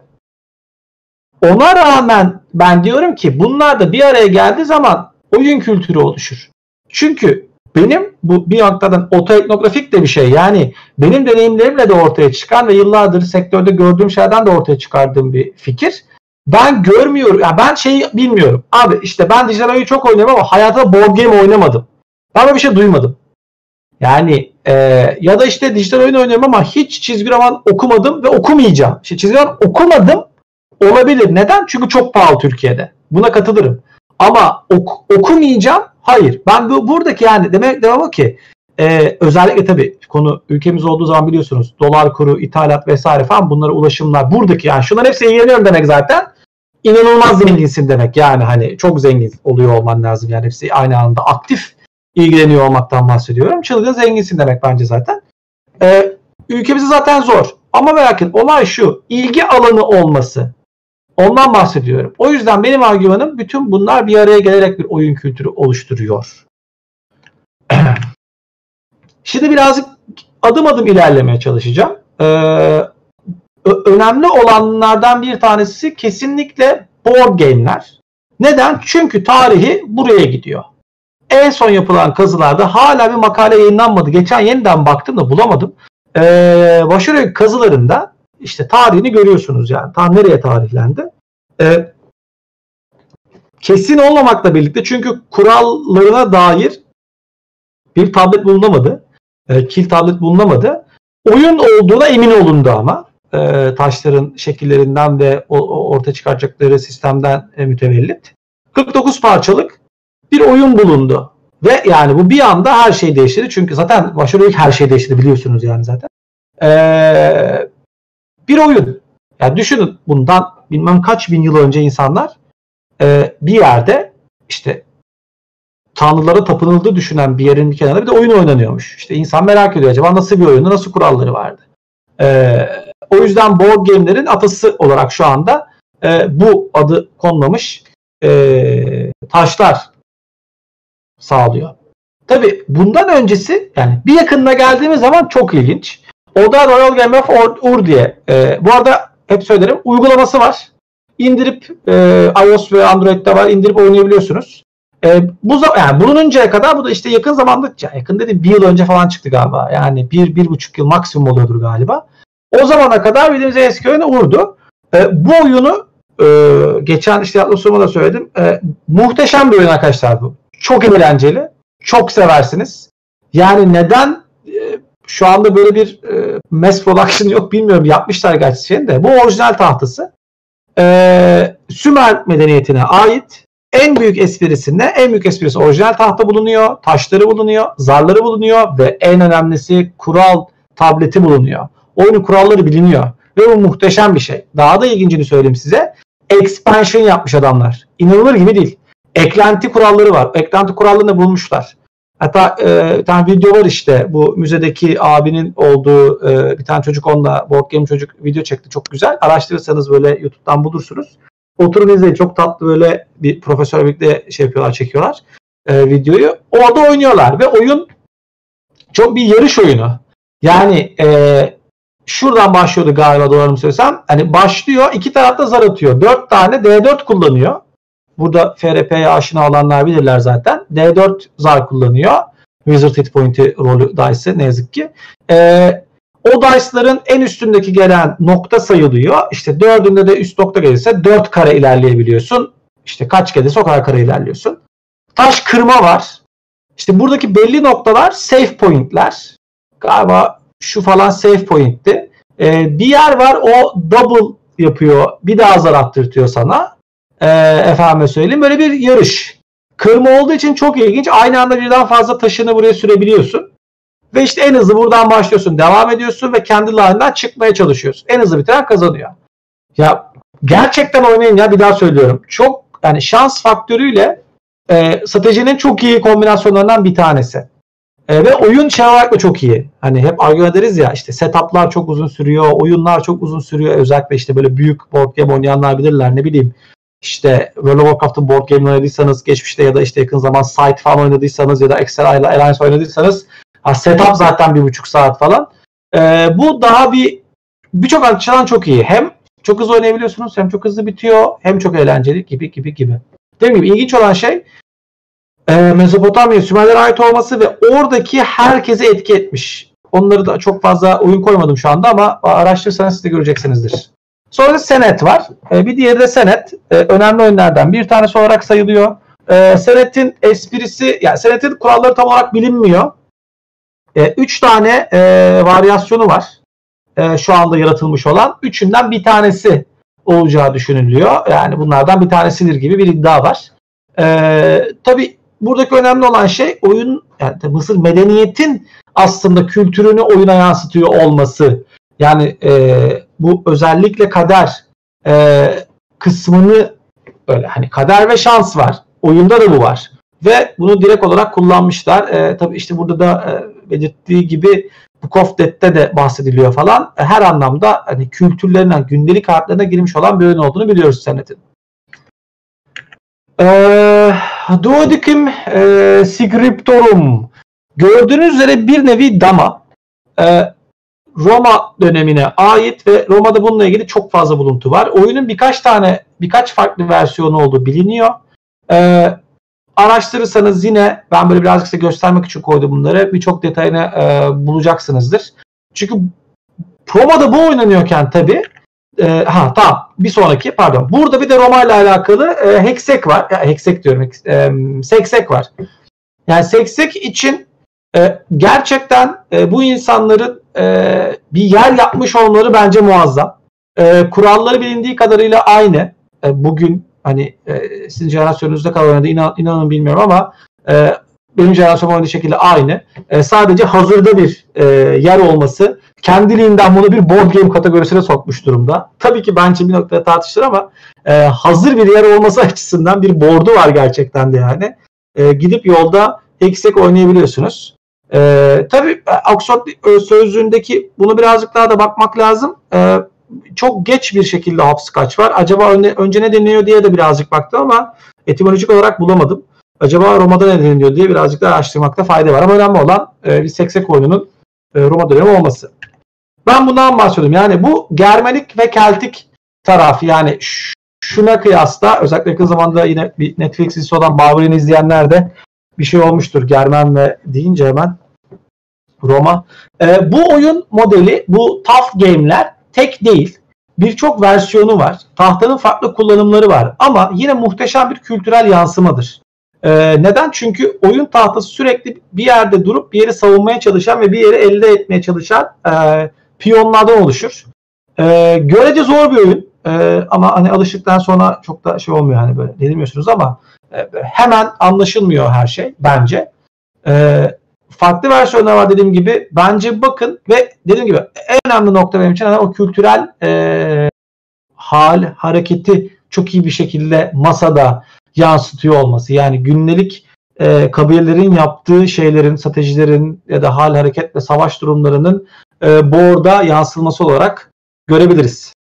ona rağmen ben diyorum ki bunlar da bir araya geldiği zaman oyun kültürü oluşur. Çünkü benim bu bir noktadan otoetnografik de bir şey. Yani benim deneyimlerimle de ortaya çıkan ve yıllardır sektörde gördüğüm şeyden de ortaya çıkardığım bir fikir. Ben görmüyorum. Yani ben şeyi bilmiyorum. Abi işte ben dijital oyunu çok oynuyorum ama hayatımda board game oynamadım. Ben böyle bir şey duymadım. Yani e, ya da işte dijital oyun oynuyorum ama hiç çizgi roman okumadım ve okumayacağım. İşte çizgi roman okumadım olabilir. Neden? Çünkü çok pahalı Türkiye'de. Buna katılırım. Ama ok- okumayacağım. Hayır. Ben bu buradaki yani demek devam o ki e, özellikle tabii konu ülkemiz olduğu zaman biliyorsunuz dolar kuru, ithalat vesaire falan bunlara ulaşımlar buradaki yani şunların hepsine ilgileniyorum demek zaten. İnanılmaz zenginsin demek. Yani hani çok zengin oluyor olman lazım. Yani hepsi aynı anda aktif ilgileniyor olmaktan bahsediyorum. Çılgın zenginsin demek bence zaten. Ee, ülkemizde zaten zor. Ama merak etme olay şu. İlgi alanı olması. Ondan bahsediyorum. O yüzden benim argümanım bütün bunlar bir araya gelerek bir oyun kültürü oluşturuyor. Şimdi birazcık adım adım ilerlemeye çalışacağım. Ee, önemli olanlardan bir tanesi kesinlikle board game'ler. Neden? Çünkü tarihi buraya gidiyor. En son yapılan kazılarda hala bir makale yayınlanmadı. Geçen yeniden baktım da bulamadım. Ee, Başarı kazılarında işte tarihini görüyorsunuz yani. Tam nereye tarihlendi? Ee, kesin olmamakla birlikte çünkü kurallarına dair bir tablet bulunamadı. Ee, kil tablet bulunamadı. Oyun olduğuna emin olundu ama. E, taşların şekillerinden ve o, o ortaya çıkaracakları sistemden e, mütevellit. kırk dokuz parçalık bir oyun bulundu. Ve yani bu bir anda her şey değişti. Çünkü zaten Başarı her şey değişti biliyorsunuz yani zaten. E, bir oyun. Yani düşünün bundan bilmem kaç bin yıl önce insanlar e, bir yerde işte tanrılara tapınıldığı düşünen bir yerin kenarında bir de oyun oynanıyormuş. İşte insan merak ediyor acaba nasıl bir oyunu, nasıl kuralları vardı. Eee O yüzden board game'lerin atası olarak şu anda e, bu adı konmamış e, taşlar sağlıyor. Tabii bundan öncesi yani bir yakınına geldiğimiz zaman çok ilginç. O da Royal Game of Ur diye. E, bu arada hep söylerim uygulaması var. İndirip e, iOS ve Android'de var. İndirip oynayabiliyorsunuz. E, bu yani bulununcaya kadar bu da işte yakın zamanda yakın dedim bir yıl önce falan çıktı galiba. Yani bir, bir buçuk yıl maksimum oluyordur galiba. O zamana kadar bildiğimiz eski oyunu Ur'du. E, bu oyunu e, geçen işte atmosferimde da söyledim. E, muhteşem bir oyun arkadaşlar bu. Çok eğlenceli. Çok seversiniz. Yani neden e, şu anda böyle bir e, mass production yok bilmiyorum. Yapmışlar gerçi şeyin de. Bu orijinal tahtası. E, Sümer medeniyetine ait en büyük esprisi ne? En büyük esprisi orijinal tahta bulunuyor. Taşları bulunuyor. Zarları bulunuyor. Ve en önemlisi kural tableti bulunuyor. Oyunun kuralları biliniyor. Ve bu muhteşem bir şey. Daha da ilgincini söyleyeyim size. Expansion yapmış adamlar. İnanılır gibi değil. Eklenti kuralları var. Eklenti kurallarını bulmuşlar. Hatta e, bir tane video var işte. Bu müzedeki abinin olduğu e, bir tane çocuk onunla board game çocuk video çekti. Çok güzel. Araştırırsanız böyle YouTube'dan bulursunuz. Oturun izleyin. Çok tatlı böyle bir profesör birlikte şey yapıyorlar, çekiyorlar e, videoyu. Orada oynuyorlar ve oyun çok bir yarış oyunu. Yani eee şuradan başlıyordu galiba doğru mu söylesem. Hani başlıyor iki tarafta zar atıyor. dört tane D dört kullanıyor. Burada F R P'ye aşina olanlar bilirler zaten. D dört zar kullanıyor. Wizard Hit Point'i rolü dice'ı ne yazık ki. Ee, o dice'ların en üstündeki gelen nokta sayılıyor. İşte dördünde de üst nokta gelirse dört kare ilerleyebiliyorsun. İşte kaç gelirse o kadar kare ilerliyorsun. Taş kırma var. İşte buradaki belli noktalar save point'ler. Galiba şu falan save point'ti. Ee, bir yer var o double yapıyor. Bir daha zar attırtıyor sana. Ee, efendime söyleyeyim. Böyle bir yarış. Kırma olduğu için çok ilginç. Aynı anda birden fazla taşını buraya sürebiliyorsun. Ve işte en hızlı buradan başlıyorsun. Devam ediyorsun ve kendi line'dan çıkmaya çalışıyorsun. En hızlı bitiren kazanıyor. Ya gerçekten oynayın ya bir daha söylüyorum. Çok yani şans faktörüyle e, stratejinin çok iyi kombinasyonlarından bir tanesi. E, ve oyun şey olarak da çok iyi. Hani hep argüman ederiz ya işte setuplar çok uzun sürüyor, oyunlar çok uzun sürüyor. Özellikle işte böyle büyük board game oynayanlar bilirler ne bileyim. İşte World of Warcraft'ın board game oynadıysanız geçmişte ya da işte yakın zaman Site falan oynadıysanız ya da Excel ile Alliance oynadıysanız ha, setup zaten bir buçuk saat falan. E, bu daha bir birçok açıdan çok iyi. Hem çok hızlı oynayabiliyorsunuz hem çok hızlı bitiyor hem çok eğlenceli gibi gibi gibi. Dediğim gibi ilginç olan şey e, Mezopotamya Sümerlere ait olması ve oradaki herkese etki etmiş. Onları da çok fazla oyun koymadım şu anda ama araştırırsanız siz de göreceksinizdir. Sonra da Senet var. E, bir diğeri de Senet. E, önemli oyunlardan bir tanesi olarak sayılıyor. E, Senet'in esprisi, yani Senet'in kuralları tam olarak bilinmiyor. E, üç tane e, varyasyonu var. E, şu anda yaratılmış olan. Üçünden bir tanesi olacağı düşünülüyor. Yani bunlardan bir tanesidir gibi bir iddia var. E, tabii buradaki önemli olan şey oyun, yani Mısır medeniyetin aslında kültürünü oyuna yansıtıyor olması. Yani e, bu özellikle kader e, kısmını, böyle hani kader ve şans var. Oyunda da bu var. Ve bunu direkt olarak kullanmışlar. E, tabii işte burada da e, belirttiği gibi Book of Dead'te de bahsediliyor falan. E, her anlamda hani kültürlerine, gündelik hayatlarına girmiş olan bir oyun olduğunu biliyoruz Senet'in. E, Duodecim e, Scriptorum. Gördüğünüz üzere bir nevi dama. E, Roma dönemine ait ve Roma'da bununla ilgili çok fazla buluntu var. Oyunun birkaç tane, birkaç farklı versiyonu olduğu biliniyor. Ee, araştırırsanız yine ben böyle birazcık size göstermek için koydum bunları. Birçok detayını e, bulacaksınızdır. Çünkü Roma'da bu oynanıyorken tabii e, ha tamam bir sonraki pardon. Burada bir de Roma ile alakalı e, heksek var. Ya, heksek diyorum. E, seksek var. Yani seksek için e, gerçekten e, bu insanların e, bir yer yapmış olmaları bence muazzam. E, kuralları bilindiği kadarıyla aynı. E, bugün hani e, sizin jenerasyonunuzda kalan inan, inanın bilmiyorum ama e, benim jenerasyonum oynadığı şekilde aynı. E, sadece hazırda bir e, yer olması kendiliğinden bunu bir board game kategorisine sokmuş durumda. Tabii ki bence bir noktada tartışılır ama e, hazır bir yer olması açısından bir board'u var gerçekten de yani. E, gidip yolda heksek oynayabiliyorsunuz. Ee, tabii Oxford sözlüğündeki bunu birazcık daha da bakmak lazım. Ee, çok geç bir şekilde hopscotch var. Acaba önce, önce ne deniyor diye de birazcık baktım ama etimolojik olarak bulamadım. Acaba Roma'da ne deniyor diye birazcık daha araştırmakta fayda var. Ama önemli olan e, bir seksek oyununun e, Roma dönemi olması. Ben bundan bahsediyorum. Yani bu Germenik ve Keltik taraf, yani şuna kıyasla özellikle yakın zamanda yine bir Netflix dizisi olan Barbarian'ı izleyenler de bir şey olmuştur. Germen ve deyince hemen Roma. Ee, bu oyun modeli, bu tough game'ler tek değil. Birçok versiyonu var. Tahtanın farklı kullanımları var. Ama yine muhteşem bir kültürel yansımadır. Ee, neden? Çünkü oyun tahtası sürekli bir yerde durup bir yeri savunmaya çalışan ve bir yeri elde etmeye çalışan e, piyonlardan oluşur. E, görece zor bir oyun. E, ama hani alıştıktan sonra çok da şey olmuyor, hani böyle denilmiyorsunuz ama e, hemen anlaşılmıyor her şey bence. E, farklı versiyonlar var dediğim gibi. Bence bakın ve dediğim gibi en önemli nokta benim için yani o kültürel e, hal, hareketi çok iyi bir şekilde masada yansıtıyor olması. Yani gündelik e, kabilelerin yaptığı şeylerin, stratejilerin ya da hal, hareket ve savaş durumlarının e, board'a yansılması olarak görebiliriz.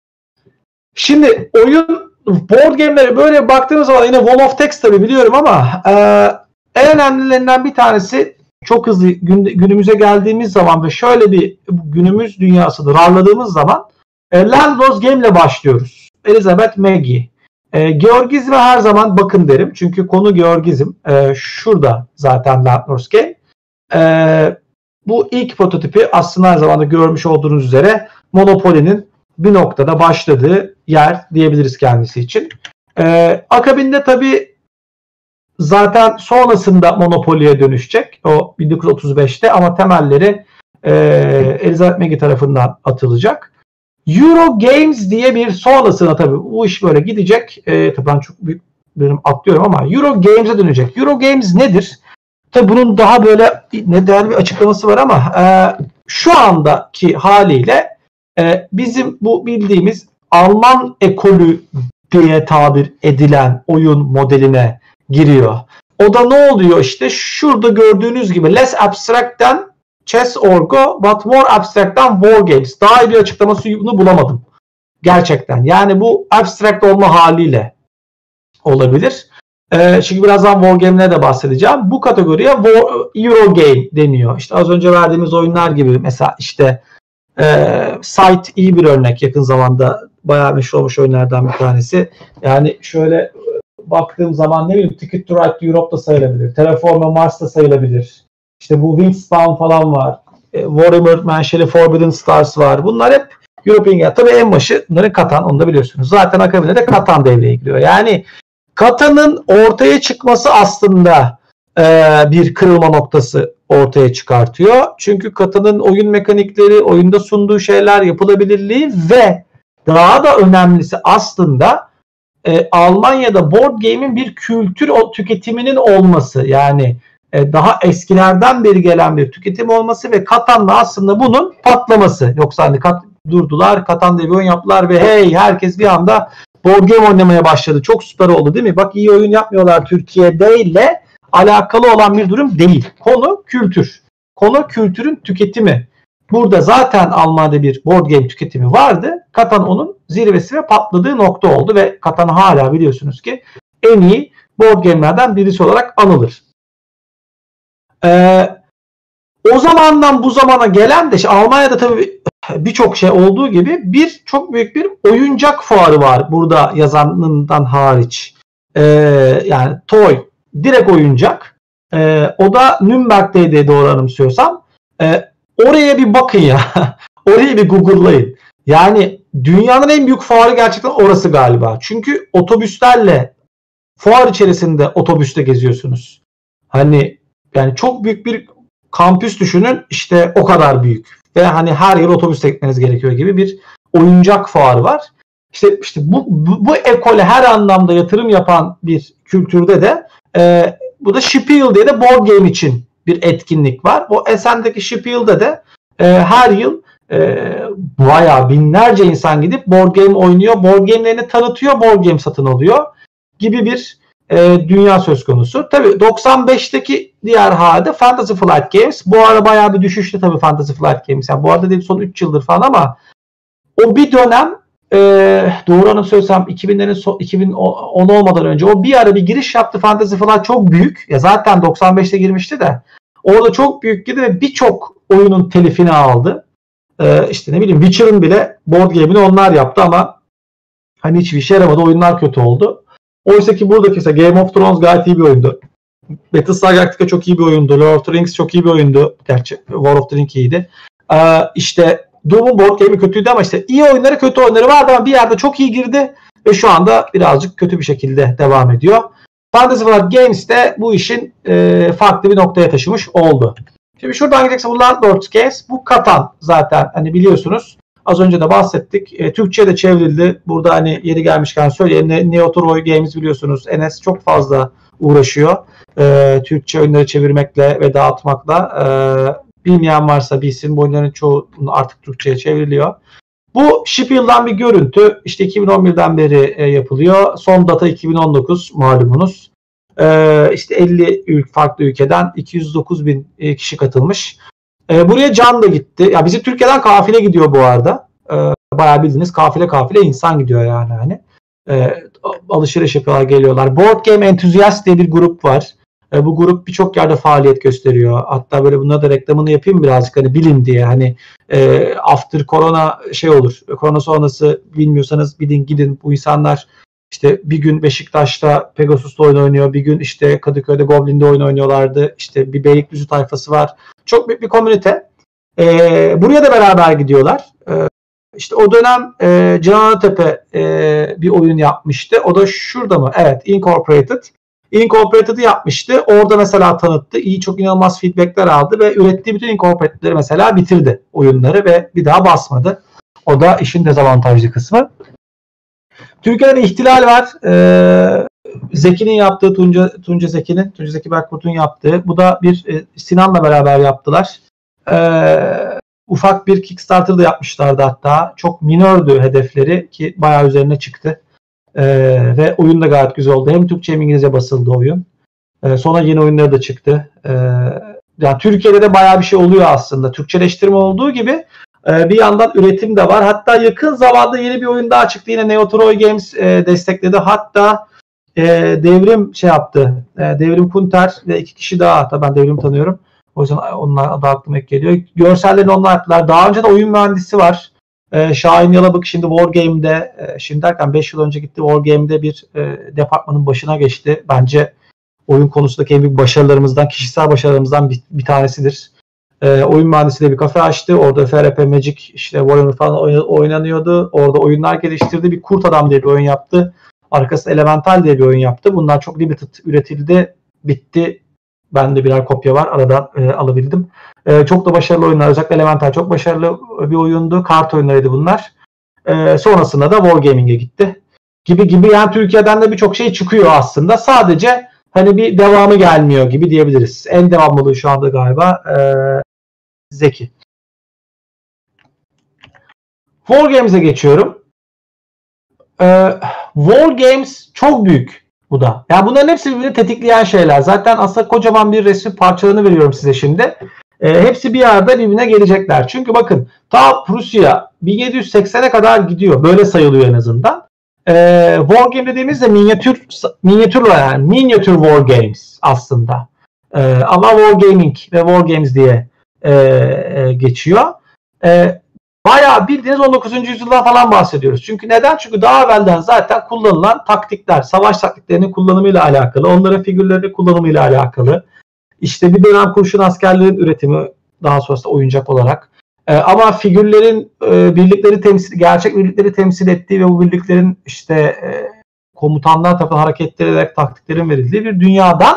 Şimdi oyun board game'lere böyle baktığınız zaman yine Wall of Text tabii biliyorum ama e, en önemlilerinden bir tanesi çok hızlı gün, günümüze geldiğimiz zaman ve şöyle bir günümüz dünyasını rarladığımız zaman e, Landlord's Game ile başlıyoruz. Elizabeth Maggie. E, Georgizm'e her zaman bakın derim. Çünkü konu Georgizm. E, şurada zaten Landlord's Game. E, bu ilk prototipi aslında her zaman da görmüş olduğunuz üzere Monopoly'nin bir noktada başladığı yer diyebiliriz kendisi için. E, akabinde tabii zaten sonrasında Monopoly'ye dönüşecek. O bin dokuz yüz otuz beşte ama temelleri e, Elizabeth Maggie tarafından atılacak. Euro Games diye bir sonrasına tabii bu iş böyle gidecek. E, tabii ben çok büyük benim atlıyorum ama Euro Games'e dönecek. Euro Games nedir? Tabii bunun daha böyle ne değerli bir açıklaması var ama e, şu andaki haliyle e, bizim bu bildiğimiz Alman ekolü diye tabir edilen oyun modeline giriyor. O da ne oluyor işte şurada gördüğünüz gibi less abstract'ten chess or go but more abstract'ten war games. Daha iyi bir açıklamasını bulamadım. Gerçekten. Yani bu abstract olma haliyle olabilir. Ee, çünkü birazdan war game'lere de bahsedeceğim. Bu kategoriye war, Euro game deniyor. İşte az önce verdiğimiz oyunlar gibi mesela işte e, Sight iyi bir örnek. Yakın zamanda bayağı meşhur olmuş oyunlardan bir tanesi. Yani şöyle baktığım zaman ne bileyim Ticket to Ride Europe'da sayılabilir. Terraform Mars'ta sayılabilir. İşte bu Wingspan falan var. E, Warhammer Menşeli Forbidden Stars var. Bunlar hep European Game. Tabii en başı bunların Katan, onu da biliyorsunuz. Zaten akabinde de Katan devreye giriyor. Yani Katan'ın ortaya çıkması aslında e, bir kırılma noktası ortaya çıkartıyor. Çünkü Katan'ın oyun mekanikleri, oyunda sunduğu şeyler, yapılabilirliği ve daha da önemlisi aslında e, Almanya'da board game'in bir kültür tüketiminin olması. Yani e, daha eskilerden beri gelen bir tüketim olması ve Katan'la aslında bunun patlaması. Yoksa hani kat, durdular, Katan diye bir oyun yaptılar ve hey herkes bir anda board game oynamaya başladı. Çok süper oldu değil mi? Bak iyi oyun yapmıyorlar Türkiye'de ile alakalı olan bir durum değil. Konu kültür. Konu kültürün tüketimi. Burada zaten Almanya'da bir board game tüketimi vardı. Katan onun zirvesi ve patladığı nokta oldu ve Katan hala biliyorsunuz ki en iyi board game'lerden birisi olarak anılır. Ee, o zamandan bu zamana gelen de işte Almanya'da tabii birçok şey olduğu gibi bir çok büyük bir oyuncak fuarı var burada yazanından hariç. Ee, yani toy, direkt oyuncak. Ee, o da Nürnberg'deydi doğru anımsıyorsam. Ee, oraya bir bakın ya. Orayı bir Google'layın. Yani dünyanın en büyük fuarı gerçekten orası galiba. Çünkü otobüslerle fuar içerisinde otobüste geziyorsunuz. Hani yani çok büyük bir kampüs düşünün, işte o kadar büyük. Ve hani her yıl otobüste gitmeniz gerekiyor gibi bir oyuncak fuarı var. İşte işte bu, bu, bu ekole her anlamda yatırım yapan bir kültürde de e, bu da Spiel diye de board game için bir etkinlik var. O Essen'deki Spiel'de de e, her yıl e, bayağı binlerce insan gidip board game oynuyor. Board game'lerini tanıtıyor, board game satın alıyor gibi bir e, dünya söz konusu. Tabii doksan beşteki diğer halde Fantasy Flight Games. Bu ara bayağı bir düşüştü tabii Fantasy Flight Games. Yani bu arada değil son üç yıldır falan ama o bir dönem e, doğru anımsıyorsam iki binlerin so, iki bin on olmadan önce o bir ara bir giriş yaptı. Fantasy Flight çok büyük. Ya zaten doksan beşte girmişti de orada çok büyük girdi ve birçok oyunun telifini aldı. E, işte ne bileyim Witcher'ın bile board game'ini onlar yaptı ama hani hiçbir işe yaramadı. Oyunlar kötü oldu. Oysa ki buradaki ise Game of Thrones gayet iyi bir oyundu. Battlestar Galactica çok iyi bir oyundu. Lord of the Rings çok iyi bir oyundu. Gerçi War of the Ring iyiydi. Ee, işte Doom'un board game'i kötüydü ama işte iyi oyunları kötü oyunları vardı ama bir yerde çok iyi girdi ve şu anda birazcık kötü bir şekilde devam ediyor. Fantasy Flight Games de bu işin e, farklı bir noktaya taşımış oldu. Şimdi şuradan gidecekse bu Landlord's Games, bu Katan zaten hani biliyorsunuz. Az önce de bahsettik. E, Türkçe'ye de çevrildi. Burada hani yeri gelmişken söyleyeyim. Neotroy Games biliyorsunuz. Enes çok fazla uğraşıyor. E, Türkçe oyunları çevirmekle ve dağıtmakla. E, bilmeyen varsa bilsin. Bu oyunların çoğu artık Türkçe'ye çevriliyor. Bu Spiel'dan bir görüntü. İşte iki bin on birden beri e, yapılıyor. Son data iki bin on dokuz malumunuz. E, işte elli farklı ülkeden iki yüz dokuz bin e, kişi katılmış. E, buraya Can da gitti. Ya bizim Türkiye'den kafile gidiyor bu arada. E, bayağı bildiğiniz kafile kafile insan gidiyor yani hani. E, alışveriş yapıyorlar, geliyorlar. Board Game Enthusiast diye bir grup var. E, bu grup birçok yerde faaliyet gösteriyor. Hatta böyle bunlara da reklamını yapayım birazcık hani bilin diye. Hani e, after corona şey olur. Korona sonrası bilmiyorsanız bilin gidin. Bu insanlar işte bir gün Beşiktaş'ta Pegasus'ta oyun oynuyor. Bir gün işte Kadıköy'de Goblin'de oyun oynuyorlardı. İşte bir Beylikdüzü tayfası var. Çok büyük bir komünite. Ee, buraya da beraber gidiyorlar. Ee, işte o dönem e, Canan Tepe e, bir oyun yapmıştı. O da şurada mı? Evet, Incorporated. Incorporated'ı yapmıştı. Orada mesela tanıttı. İyi, çok inanılmaz feedbackler aldı ve ürettiği bütün Incorporated'leri mesela bitirdi oyunları ve bir daha basmadı. O da işin dezavantajlı kısmı. Türkiye'de ihtilal var. Ee, Zeki'nin yaptığı, Tunca, Tunca Zeki'nin, Tunca Zeki Berkkurt'un yaptığı. Bu da bir e, Sinan'la beraber yaptılar. Ee, ufak bir Kickstarter da yapmışlardı hatta. Çok minördü hedefleri ki bayağı üzerine çıktı. Ee, ve oyun da gayet güzel oldu. Hem Türkçe hem İngilizce basıldı oyun. Ee, sonra yeni oyunları da çıktı. Ee, yani Türkiye'de de bayağı bir şey oluyor aslında. Türkçeleştirme olduğu gibi bir yandan üretim de var. Hatta yakın zamanda yeni bir oyun daha çıktı. Yine Neotroy Games e, destekledi. Hatta e, Devrim şey yaptı. E, Devrim Kunter ve iki kişi daha. Hatta ben Devrim tanıyorum. O yüzden onlar adı aklıma geliyor. Görsellerini onlar yaptılar. Daha önce de oyun mühendisi var. E, Şahin Yalabık şimdi Wargame'de e, şimdi derken beş yıl önce gitti Wargame'de bir e, departmanın başına geçti. Bence oyun konusundaki en büyük başarılarımızdan, kişisel başarılarımızdan bir, bir tanesidir. E, oyun mühendisiyle bir kafe açtı. Orada F R P, Magic, işte Warhammer falan oynanıyordu. Orada oyunlar geliştirdi. Bir Kurt Adam diye bir oyun yaptı. Arkasında Elemental diye bir oyun yaptı. Bunlar çok limited üretildi, bitti. Bende birer kopya var. Aradan e, alabildim. E, çok da başarılı oyunlar. Özellikle Elemental çok başarılı bir oyundu. Kart oyunlarıydı bunlar. E, sonrasında da Wargaming'e gitti. Gibi gibi yani Türkiye'den de birçok şey çıkıyor aslında. Sadece hani bir devamı gelmiyor gibi diyebiliriz. En devamlılığı şu anda galiba e, Zeki. Wargames'e geçiyorum. E, Wargames çok büyük bu da. Yani bunların hepsi birbirini tetikleyen şeyler. Zaten aslında kocaman bir resim parçalarını veriyorum size şimdi. E, hepsi bir yerde birbirine gelecekler. Çünkü bakın ta Prusya bin yedi yüz seksene kadar gidiyor. Böyle sayılıyor en azından. E, Wargame dediğimizde minyatür minyatür yani minyatür Wargames aslında. E, ama Wargaming ve Wargames diye e, e, geçiyor. E, bayağı bildiğiniz on dokuzuncu yüzyıldan falan bahsediyoruz. Çünkü neden? Çünkü daha evvelden zaten kullanılan taktikler, savaş taktiklerinin kullanımıyla alakalı, onların figürlerinin kullanımıyla alakalı. İşte bir dönem kurşun askerlerin üretimi daha sonrasında oyuncak olarak. Ee, ama figürlerin e, birlikleri temsil, gerçek birlikleri temsil ettiği ve bu birliklerin işte e, komutanlar tarafından hareket edilerek taktiklerin verildiği bir dünyadan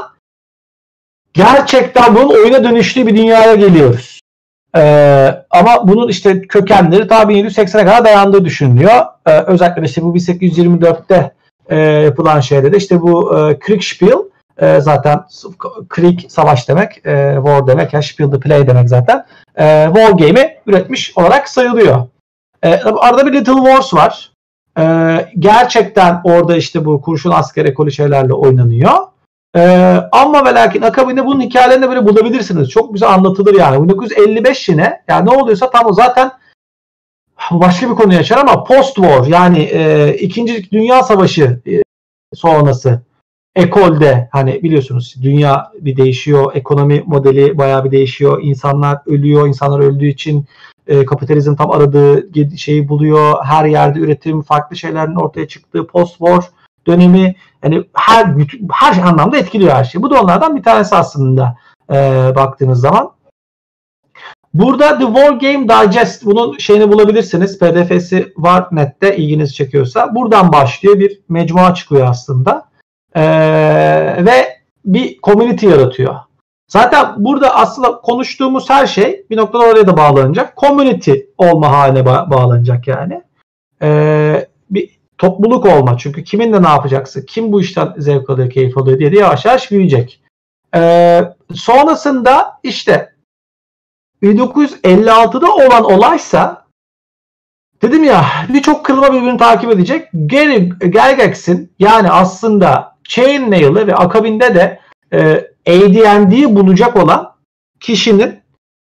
gerçekten bunun oyuna dönüştüğü bir dünyaya geliyoruz. Ee, ama bunun işte kökenleri ta bin yedi yüz seksene kadar dayandığı düşünülüyor. Ee, özellikle işte bu bin sekiz yüz yirmi dörtte e, yapılan şeyde de işte bu e, Kriegspiel e, zaten Krieg savaş demek, e, war demek, ya Spiel the play demek zaten. E, war game'i üretmiş olarak sayılıyor. E, arada bir Little Wars var. E, gerçekten orada işte bu kurşun asker ekolü şeylerle oynanıyor. Ee, ama ve lakin akabinde bunun hikayelerini böyle bulabilirsiniz. Çok güzel anlatılır yani. bin dokuz yüz elli beş yine yani ne oluyorsa tam o zaten başka bir konuyu açar ama post-war yani e, İkinci Dünya Savaşı e, sonrası ekolde hani biliyorsunuz dünya bir değişiyor. Ekonomi modeli bayağı bir değişiyor. İnsanlar ölüyor. İnsanlar öldüğü için e, kapitalizm tam aradığı şeyi buluyor. Her yerde üretim, farklı şeylerin ortaya çıktığı post-war dönemi yani her her anlamda etkiliyor her şeyi. Bu da onlardan bir tanesi aslında e, baktığınız zaman. Burada The War Game Digest bunun şeyini bulabilirsiniz. P D F'si var nette ilginizi çekiyorsa. Buradan başlıyor bir mecmua çıkıyor aslında. E, ve bir community yaratıyor. Zaten burada aslında konuştuğumuz her şey bir noktada oraya da bağlanacak. Community olma haline ba- bağlanacak yani. E, bir topluluk olma. Çünkü kiminle ne yapacaksın? Kim bu işten zevk alıyor, keyif alıyor diye de yavaş yavaş büyüyecek. Ee, sonrasında işte bin dokuz yüz elli altıda olan olaysa dedim ya birçok kırılma birbirini takip edecek. Gygax'in yani aslında Chainmail'ı ve akabinde de e, A D and D'yi bulacak olan kişinin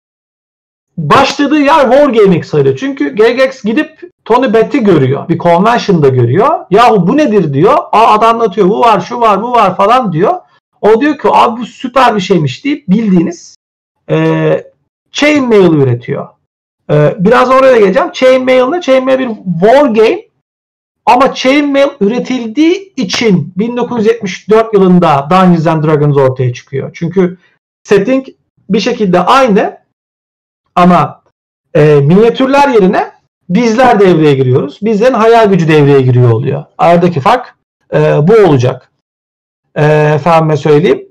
başladığı yer Wargaming sayılıyor. Çünkü Gygax gidip Tony Bett'i görüyor. Bir convention'da görüyor. Yahu bu nedir diyor. Aa adam anlatıyor. Bu var, şu var, bu var falan diyor. O diyor ki abi bu süper bir şeymiş deyip bildiğiniz e, Chainmail üretiyor. E, biraz oraya geleceğim. Chainmail ne? Chainmail bir war game ama Chainmail üretildiği için bin dokuz yüz yetmiş dört yılında Dungeons and Dragons ortaya çıkıyor. Çünkü setting bir şekilde aynı ama e, minyatürler yerine bizler devreye giriyoruz. Bizlerin hayal gücü devreye giriyor oluyor. Aradaki fark e, bu olacak. E, efendime söyleyeyim.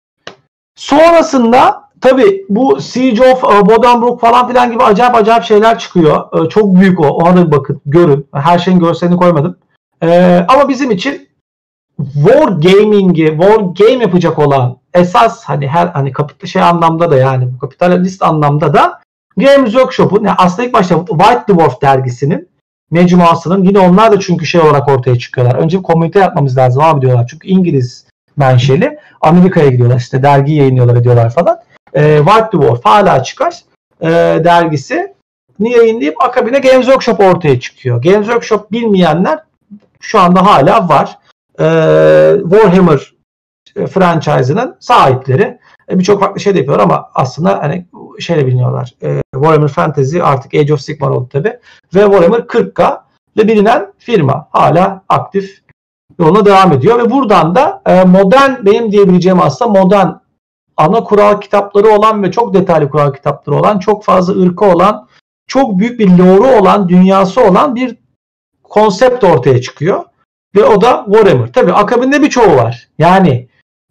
Sonrasında tabii bu Siege of uh, Bodenbrook falan filan gibi acayip acayip şeyler çıkıyor. E, çok büyük o. Ona da bir bakın. Görün. Her şeyin görselini koymadım. E, ama bizim için War Gaming'i, War Game yapacak olan esas hani her hani kapital şey anlamda da yani bu kapitalist anlamda da Games Workshop'un yani aslında ilk başta White Dwarf dergisinin mecmuasının yine onlar da çünkü şey olarak ortaya çıkıyorlar. Önce bir komünite yapmamız lazım abi diyorlar. Çünkü İngiliz menşeli Amerika'ya gidiyorlar işte dergi yayınlıyorlar ediyorlar falan. Ee, White Dwarf hala çıkar ee, dergisi ni yayınlayıp akabine Games Workshop ortaya çıkıyor. Games Workshop bilmeyenler şu anda hala var. Ee, Warhammer franchise'ının sahipleri. Birçok farklı şey de yapıyorlar ama aslında hani şeyle biliniyorlar. E, Warhammer Fantasy artık Age of Sigmar oldu tabi. Ve Warhammer kırk K ile bilinen firma. Hala aktif yoluna devam ediyor. Ve buradan da e, modern benim diyebileceğim aslında modern ana kural kitapları olan ve çok detaylı kural kitapları olan, çok fazla ırkı olan, çok büyük bir lore'u olan, dünyası olan bir konsept ortaya çıkıyor. Ve o da Warhammer. Tabi akabinde birçoğu var. Yani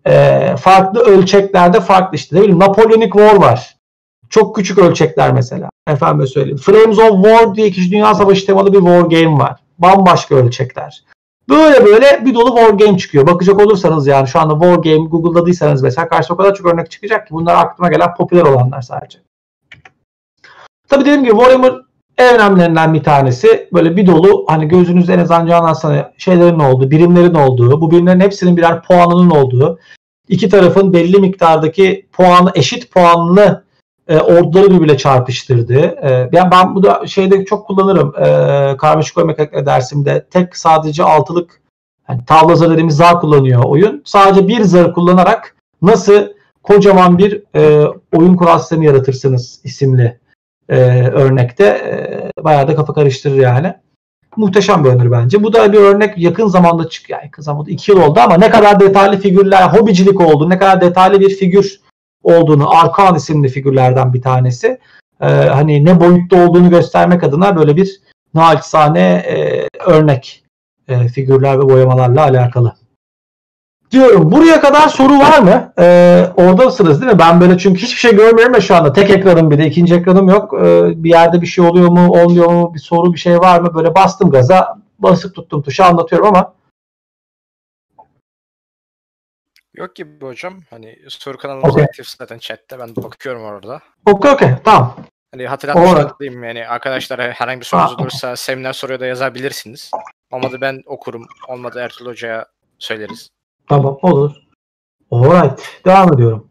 e, farklı ölçeklerde farklı işte. Ne bileyim Napoleonic War var. Çok küçük ölçekler mesela. Efendim söyleyeyim. Flames of War diye İkinci Dünya Savaşı temalı bir war game var. Bambaşka ölçekler. Böyle böyle bir dolu war game çıkıyor. Bakacak olursanız yani şu anda war game Google'ladıysanız mesela karşısına o kadar çok örnek çıkacak ki bunlar aklıma gelen popüler olanlar sadece. Tabii dediğim gibi Warhammer en önemlilerinden bir tanesi. Böyle bir dolu hani gözünüzde en azından canlansana şeylerin olduğu, birimlerin olduğu, bu birimlerin hepsinin birer puanının olduğu, iki tarafın belli miktardaki puanı eşit puanlı e, orduları birbirine çarpıştırdığı. E, yani ben bu da şeyde çok kullanırım. E, karmaşık oyun mekanikleri dersimde tek sadece altılık yani tavla zarı dediğimiz zar kullanıyor oyun. Sadece bir zar kullanarak nasıl kocaman bir e, oyun kural sistemi yaratırsınız isimli e, örnekte. E, bayağı da kafa karıştırır yani. Muhteşem bir öneri bence. Bu da bir örnek yakın zamanda çıktı. Yani yakın zamanda iki yıl oldu ama ne kadar detaylı figürler, hobicilik oldu, ne kadar detaylı bir figür olduğunu, Arkan isimli figürlerden bir tanesi. Ee, hani ne boyutta olduğunu göstermek adına böyle bir naçizane e, örnek e, figürler ve boyamalarla alakalı. Diyorum buraya kadar soru var mı? Ee, oradasınız değil mi? Ben böyle çünkü hiçbir şey görmüyorum ya şu anda. Tek ekranım bir de ikinci ekranım yok. Ee, bir yerde bir şey oluyor mu olmuyor mu bir soru bir şey var mı? Böyle bastım gaza basıp tuttum tuşa anlatıyorum ama. Yok gibi hocam. Hani soru kanalımız okay. aktif zaten chatte. Ben bakıyorum orada. Okey okey tamam. Hani hatırlatmışlar diyeyim yani arkadaşlara herhangi bir sorunuz olursa seminer soruya da yazabilirsiniz. Olmadı ben okurum. Olmadı Ertuğrul Hoca'ya söyleriz. Tamam olur. Alright. Devam ediyorum.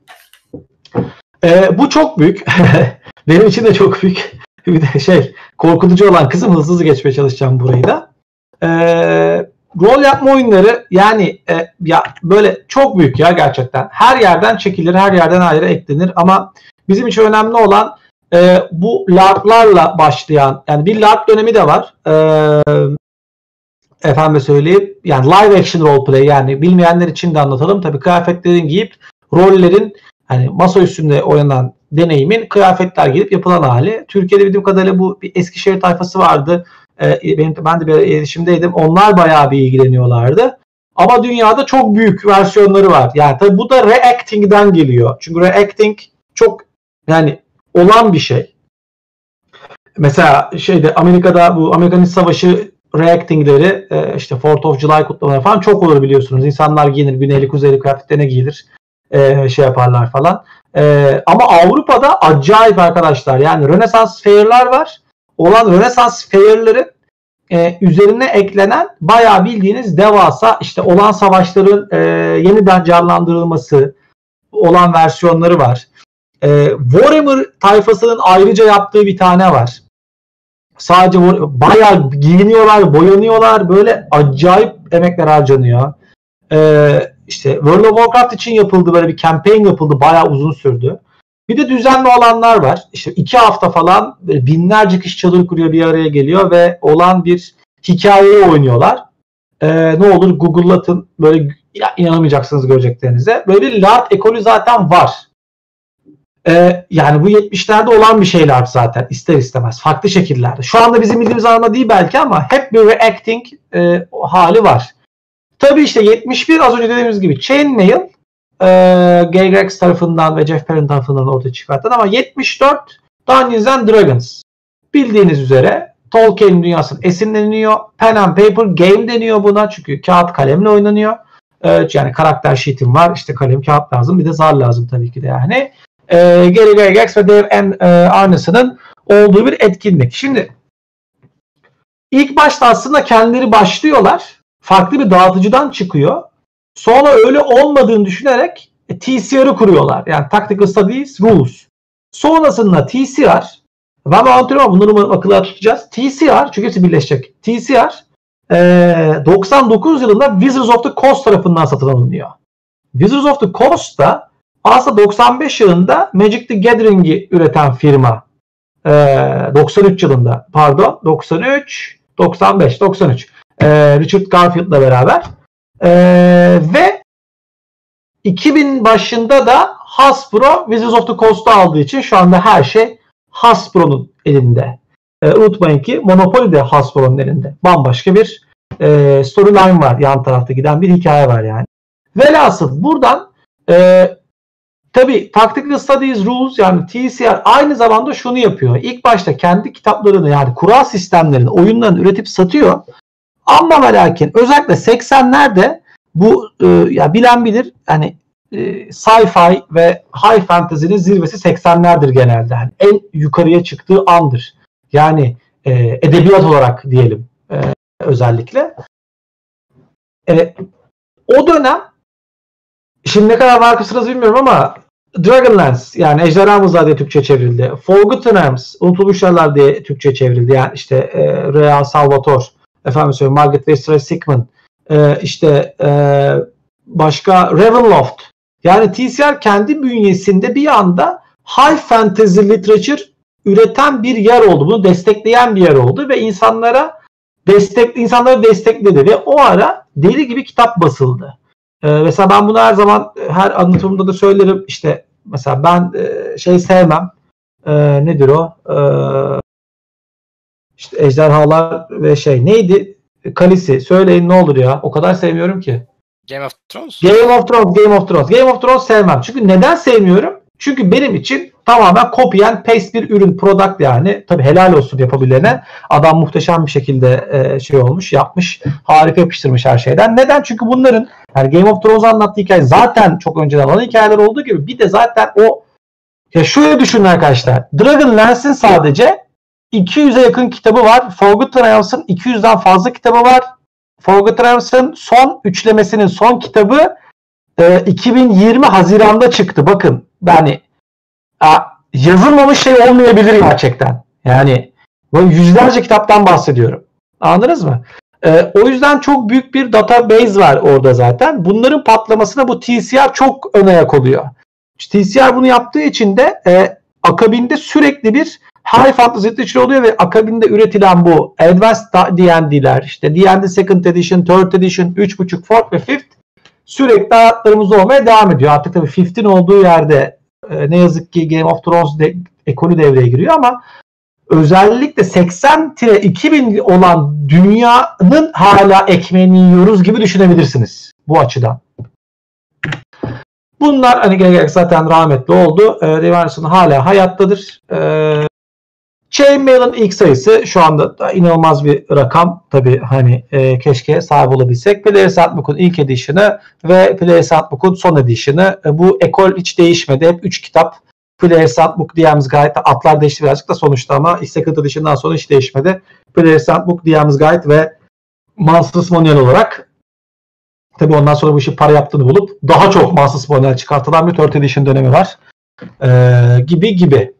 Ee, bu çok büyük. Benim için de çok büyük. Bir de şey korkutucu olan kısım hızlı hızlı geçmeye çalışacağım burayı da. Ee, rol yapma oyunları yani e, ya böyle çok büyük ya gerçekten. Her yerden çekilir, her yerden ayrı eklenir ama bizim için önemli olan e, bu LARP'larla başlayan yani bir LARP dönemi de var. Eee Efendim söyleyeyim yani live action roleplay yani bilmeyenler için de anlatalım. Tabii kıyafetlerin giyip rollerin hani masa üstünde oynanan deneyimin kıyafetler giyip yapılan hali. Türkiye'de bildiğim kadarıyla bu bir Eskişehir tayfası vardı. Ee, benim, ben de bir iletişimdeydim. Onlar bayağı bir ilgileniyorlardı. Ama dünyada çok büyük versiyonları var. Yani tabii bu da reacting'den geliyor. Çünkü reacting çok yani olan bir şey. Mesela şeyde Amerika'da bu Amerikan İç Savaşı reactingleri işte fourth of July kutlamaları falan çok olur biliyorsunuz. İnsanlar giyinir. Güneyli kuzeyli kıyafetlerine giyilir. Ee, şey yaparlar falan. Ee, ama Avrupa'da acayip arkadaşlar. Yani Rönesans fair'lar var. Olan Rönesans fair'ların e, üzerine eklenen bayağı bildiğiniz devasa işte olan savaşların e, yeniden canlandırılması olan versiyonları var. E, Warhammer tayfasının ayrıca yaptığı bir tane var. Sadece bayağı giyiniyorlar, boyanıyorlar. Böyle acayip emekler harcanıyor. Ee, işte World of Warcraft için yapıldı. Böyle bir campaign yapıldı. Bayağı uzun sürdü. Bir de düzenli olanlar var. İşte iki hafta falan binlerce kişi çadır kuruyor, bir araya geliyor ve olan bir hikayeyi oynuyorlar. Ee, ne olur Google'latın. Böyle ya, inanamayacaksınız göreceklerinize. Böyle bir LARP ekolü zaten var. Ee, yani bu yetmişlerde olan bir şeyler zaten ister istemez farklı şekillerde. Şu anda bizim bildiğimiz anlamda değil belki ama hep bir reacting e, hali var. Tabii işte yetmiş bir az önce dediğimiz gibi Chainmail e, Gay Grex tarafından ve Jeff Perrin tarafından ortaya çıkartılan ama yetmiş dört Dungeons and Dragons. Bildiğiniz üzere Tolkien dünyasının esinleniyor. Pen and Paper Game deniyor buna çünkü kağıt kalemle oynanıyor. E, yani karakter sheet'im var işte kalem kağıt lazım bir de zar lazım tabii ki de yani. E, Gary Gygax ve Dave e, Arneson'ın olduğu bir etkinlik. Şimdi ilk başta aslında kendileri başlıyorlar. Farklı bir dağıtıcıdan çıkıyor. Sonra öyle olmadığını düşünerek e, T C R'ı kuruyorlar. Yani Tactical Studies Rules. Sonrasında T C R ben anlatıyorum ama bunları akıllara tutacağız. T C R çünkü hepsi birleşecek. T C R e, doksan dokuz yılında Wizards of the Coast tarafından satın alınıyor. Wizards of the Coast da aslında doksan beş yılında Magic the Gathering'i üreten firma. Ee, doksan üç yılında pardon doksan üç doksan beş doksan üç ee, Richard Garfield'la beraber ee, ve iki bin başında da Hasbro Wizards of the Coast'u aldığı için şu anda her şey Hasbro'nun elinde. Ee, unutmayın ki Monopoly de Hasbro'nun elinde. Bambaşka bir e, storyline var. Yan tarafta giden bir hikaye var yani. Velhasıl buradan Ee, tabii Tactical Studies Rules yani T C R aynı zamanda şunu yapıyor. İlk başta kendi kitaplarını yani kura sistemlerini, oyunlarını üretip satıyor. Ama ve lakin özellikle seksenlerde bu e, ya bilen bilir hani e, sci-fi ve high fantasy'nin zirvesi seksenlerdir genelde. Yani en yukarıya çıktığı andır. Yani e, edebiyat olarak diyelim e, özellikle. E, o dönem şimdi ne kadar var kısırız bilmiyorum ama Dragonlance yani Ejderha Mızrağı diye Türkçe çevrildi. Forgotten Realms, Unutulmuş Yerler diye Türkçe çevrildi. Yani işte e, Rea Salvatore, efendim söyleyeyim Margaret Westover Sickman, e, işte e, başka Ravenloft. Yani T C R kendi bünyesinde bir anda high fantasy literature üreten bir yer oldu. Bunu destekleyen bir yer oldu ve insanlara destek insanları destekledi ve o ara deli gibi kitap basıldı. Ee, mesela ben bunu her zaman her anlatımda da söylerim. İşte mesela ben e, şey sevmem. E, nedir o? E, işte ejderhalar ve şey neydi? Kalisi. Söyleyin ne olur ya. O kadar sevmiyorum ki. Game of Thrones. Game of Thrones. Game of Thrones. Game of Thrones sevmem. Çünkü neden sevmiyorum? Çünkü benim için tamamen copy and paste bir ürün, product yani. Tabii helal olsun yapabilene. Adam muhteşem bir şekilde e, şey olmuş, yapmış. Harika yapıştırmış her şeyden. Neden? Çünkü bunların yani Game of Thrones'u anlattığı hikaye zaten çok önceden olan hikayeler olduğu gibi bir de zaten o ya şöyle düşünün arkadaşlar. Dragonlance'in sadece iki yüze yakın kitabı var. Forgotten Realms'ın iki yüzden fazla kitabı var. Forgotten Realms'ın son üçlemesinin son kitabı e, iki bin yirmi Haziran'da çıktı. Bakın yani yazılmamış şey olmayabilir gerçekten. Yani böyle yüzlerce kitaptan bahsediyorum. Anladınız mı? Ee, o yüzden çok büyük bir database var orada zaten. Bunların patlamasına bu T C R çok ön ayak oluyor. T C R bunu yaptığı için de e, akabinde sürekli bir high fantasy literature oluyor ve akabinde üretilen bu advanced D and D'ler işte D and D second edition, third edition, üç buçuk, fourth ve fifth sürekli hayatlarımızda olmaya devam ediyor. Artık tabii fifth'in olduğu yerde e, ne yazık ki Game of Thrones de, ekolü devreye giriyor ama özellikle seksen iki bin olan dünyanın hala ekmeğini yiyoruz gibi düşünebilirsiniz bu açıdan. Bunlar hani gerek zaten rahmetli oldu. E, Revanson hala hayattadır. E, Chainmail'ın ilk sayısı şu anda da inanılmaz bir rakam. Tabii hani e, keşke sahip olabilsek. Player's Handbook'un ilk edition'ı ve Player's Handbook'un son edition'ı. E, bu ekol hiç değişmedi. Hep üç kitap. Player's Handbook, D M''s Guide, atlar değişti birazcık da sonuçta ama second edition'dan sonra hiç değişmedi. Player's Handbook, D M''s Guide ve Monsters Manual olarak. Tabii ondan sonra bu işi para yaptığını bulup daha çok Monsters Manual çıkartılan bir third edition dönemi var. Ee, gibi gibi.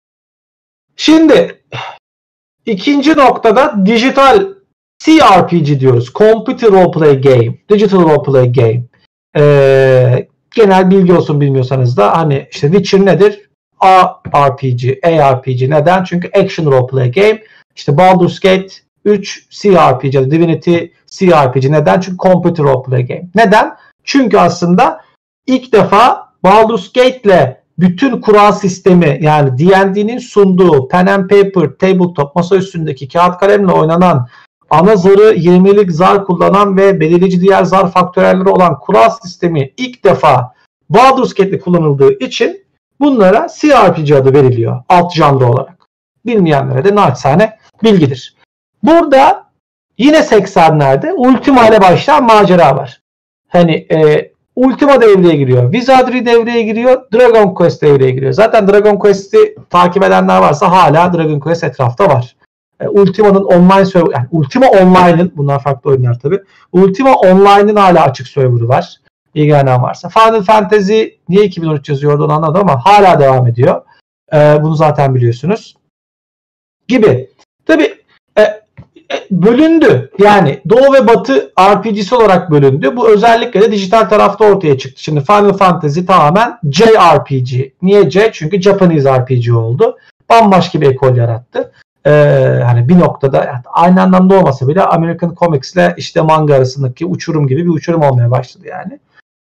Şimdi ikinci noktada dijital C R P G diyoruz. Computer Role Play Game. Digital Role Play Game. Ee, genel bilgi olsun bilmiyorsanız da hani işte Witcher nedir? A R P G, A R P G. Neden? Çünkü Action Role Play Game. İşte Baldur's Gate üç C R P G, Divinity C R P G. Neden? Çünkü Computer Role Play Game. Neden? Çünkü aslında ilk defa Baldur's Gate ile bütün kura sistemi yani D and D'nin sunduğu pen and paper, tabletop, masa üstündeki kağıt kalemle oynanan ana zarı yirmilik zar kullanan ve belirleyici diğer zar faktörelleri olan kura sistemi ilk defa Baldur's Gate'de kullanıldığı için bunlara C R P G adı veriliyor alt janrı olarak. Bilmeyenlere de naçizane bilgidir. Burada yine seksenlerde Ultima ile başlayan macera var. Hani e, Ultima devreye giriyor. Wizardry devreye giriyor. Dragon Quest devreye giriyor. Zaten Dragon Quest'i takip edenler varsa hala Dragon Quest etrafta var. E, Ultima'nın online server, yani Ultima Online'ın, bunlar farklı oyunlar tabi. Ultima Online'ın hala açık server'ı var. İlgilenen varsa. Final Fantasy niye iki bin on üç yazıyor oradan anladım ama hala devam ediyor. E, bunu zaten biliyorsunuz. Gibi. Tabi e, bölündü. Yani Doğu ve Batı R P G'si olarak bölündü. Bu özellikle de dijital tarafta ortaya çıktı. Şimdi Final Fantasy tamamen J R P G. Niye J? Çünkü Japanese R P G oldu. Bambaşka bir ekol yarattı. Ee, hani bir noktada yani aynı anlamda olmasa bile American Comics ile işte manga arasındaki uçurum gibi bir uçurum olmaya başladı yani.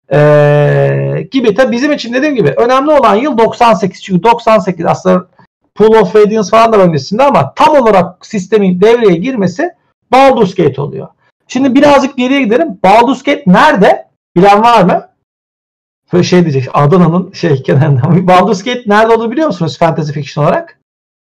Ee, gibi tabi bizim için dediğim gibi önemli olan yıl doksan sekiz. Çünkü doksan sekiz aslında Pool of Radiance falan da öncesinde ama tam olarak sistemin devreye girmesi Baldur's Gate oluyor. Şimdi birazcık geriye gidelim. Baldur's Gate nerede? Bilen var mı? Böyle şey diyecek. Adana'nın şey kenarından. Baldur's Gate nerede olduğunu biliyor musunuz fantasy fiction olarak?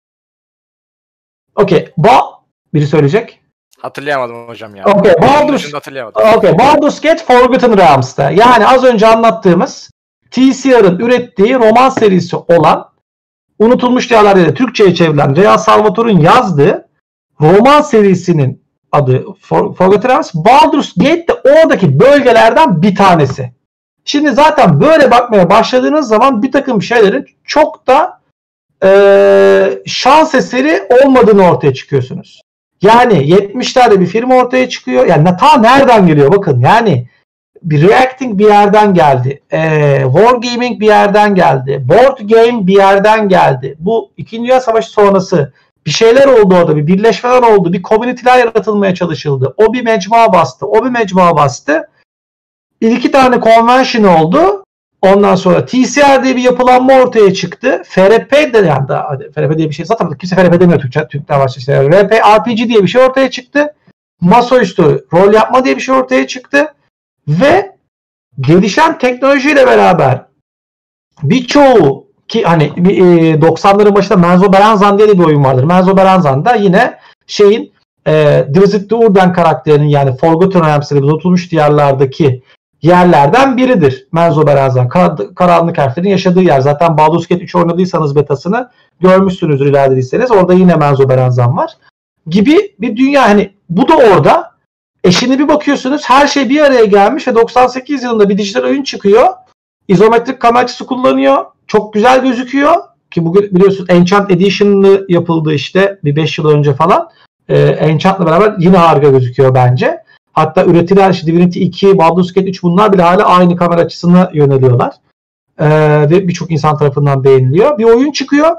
Okey. Ba biri söyleyecek. Hatırlayamadım hocam ya. Okey. Baldur's, okay. Baldur's Gate Forgotten Realms'ta. Yani az önce anlattığımız T C R'ın ürettiği roman serisi olan Unutulmuş Diyarlar diye Türkçe'ye çevrilen Rea Salvatore'un yazdığı roman serisinin adı For, Forgotten Realms. Baldur's Gate de oradaki bölgelerden bir tanesi. Şimdi zaten böyle bakmaya başladığınız zaman bir takım şeylerin çok da e, şans eseri olmadığını ortaya çıkıyorsunuz. Yani yetmişlerde bir firma ortaya çıkıyor. Yani ta nereden geliyor bakın. Yani bir Reacting bir yerden geldi. E, Wargaming bir yerden geldi. Board Game bir yerden geldi. Bu İkinci Dünya Savaşı sonrası bir şeyler oldu orada. Bir birleşmeler oldu. Bir community'ler yaratılmaya çalışıldı. O bir mecmua bastı. O bir mecmua bastı. Bir iki tane convention oldu. Ondan sonra T C R diye bir yapılanma ortaya çıktı. F R P de yani da F R P diye bir şey zaten kimse F R P demiyor Türkçe, Türkler başta işte. R P R P G diye bir şey ortaya çıktı. Masaüstü rol yapma diye bir şey ortaya çıktı. Ve gelişen teknolojiyle beraber birçoğu ki hani doksanların başında Menzoberranzan diye de bir oyun vardır. Menzoberranzan'da yine şeyin e, Drizzt Do'Urden karakterinin yani Forgotten Realms'de unutulmuş diyarlardaki yerlerden biridir. Menzoberranzan. Kar- karanlık Elflerin yaşadığı yer. Zaten Baldur's Gate üç oynadıysanız betasını görmüşsünüzdür ilerlediyseniz. Orada yine Menzoberranzan var. Gibi bir dünya. Hani bu da orada. E şimdi bir bakıyorsunuz her şey bir araya gelmiş ve doksan sekiz yılında bir dijital oyun çıkıyor. İzometrik kamera açısı kullanıyor. Çok güzel gözüküyor. Ki bugün biliyorsunuz Enchant Edition'lı yapıldı işte bir beş yıl önce falan. Ee, Enchant'la beraber yine harika gözüküyor bence. Hatta üretilen işte Divinity iki, Baldur's Gate üç bunlar bile hala aynı kamera açısına yöneliyorlar. Ee, ve birçok insan tarafından beğeniliyor. Bir oyun çıkıyor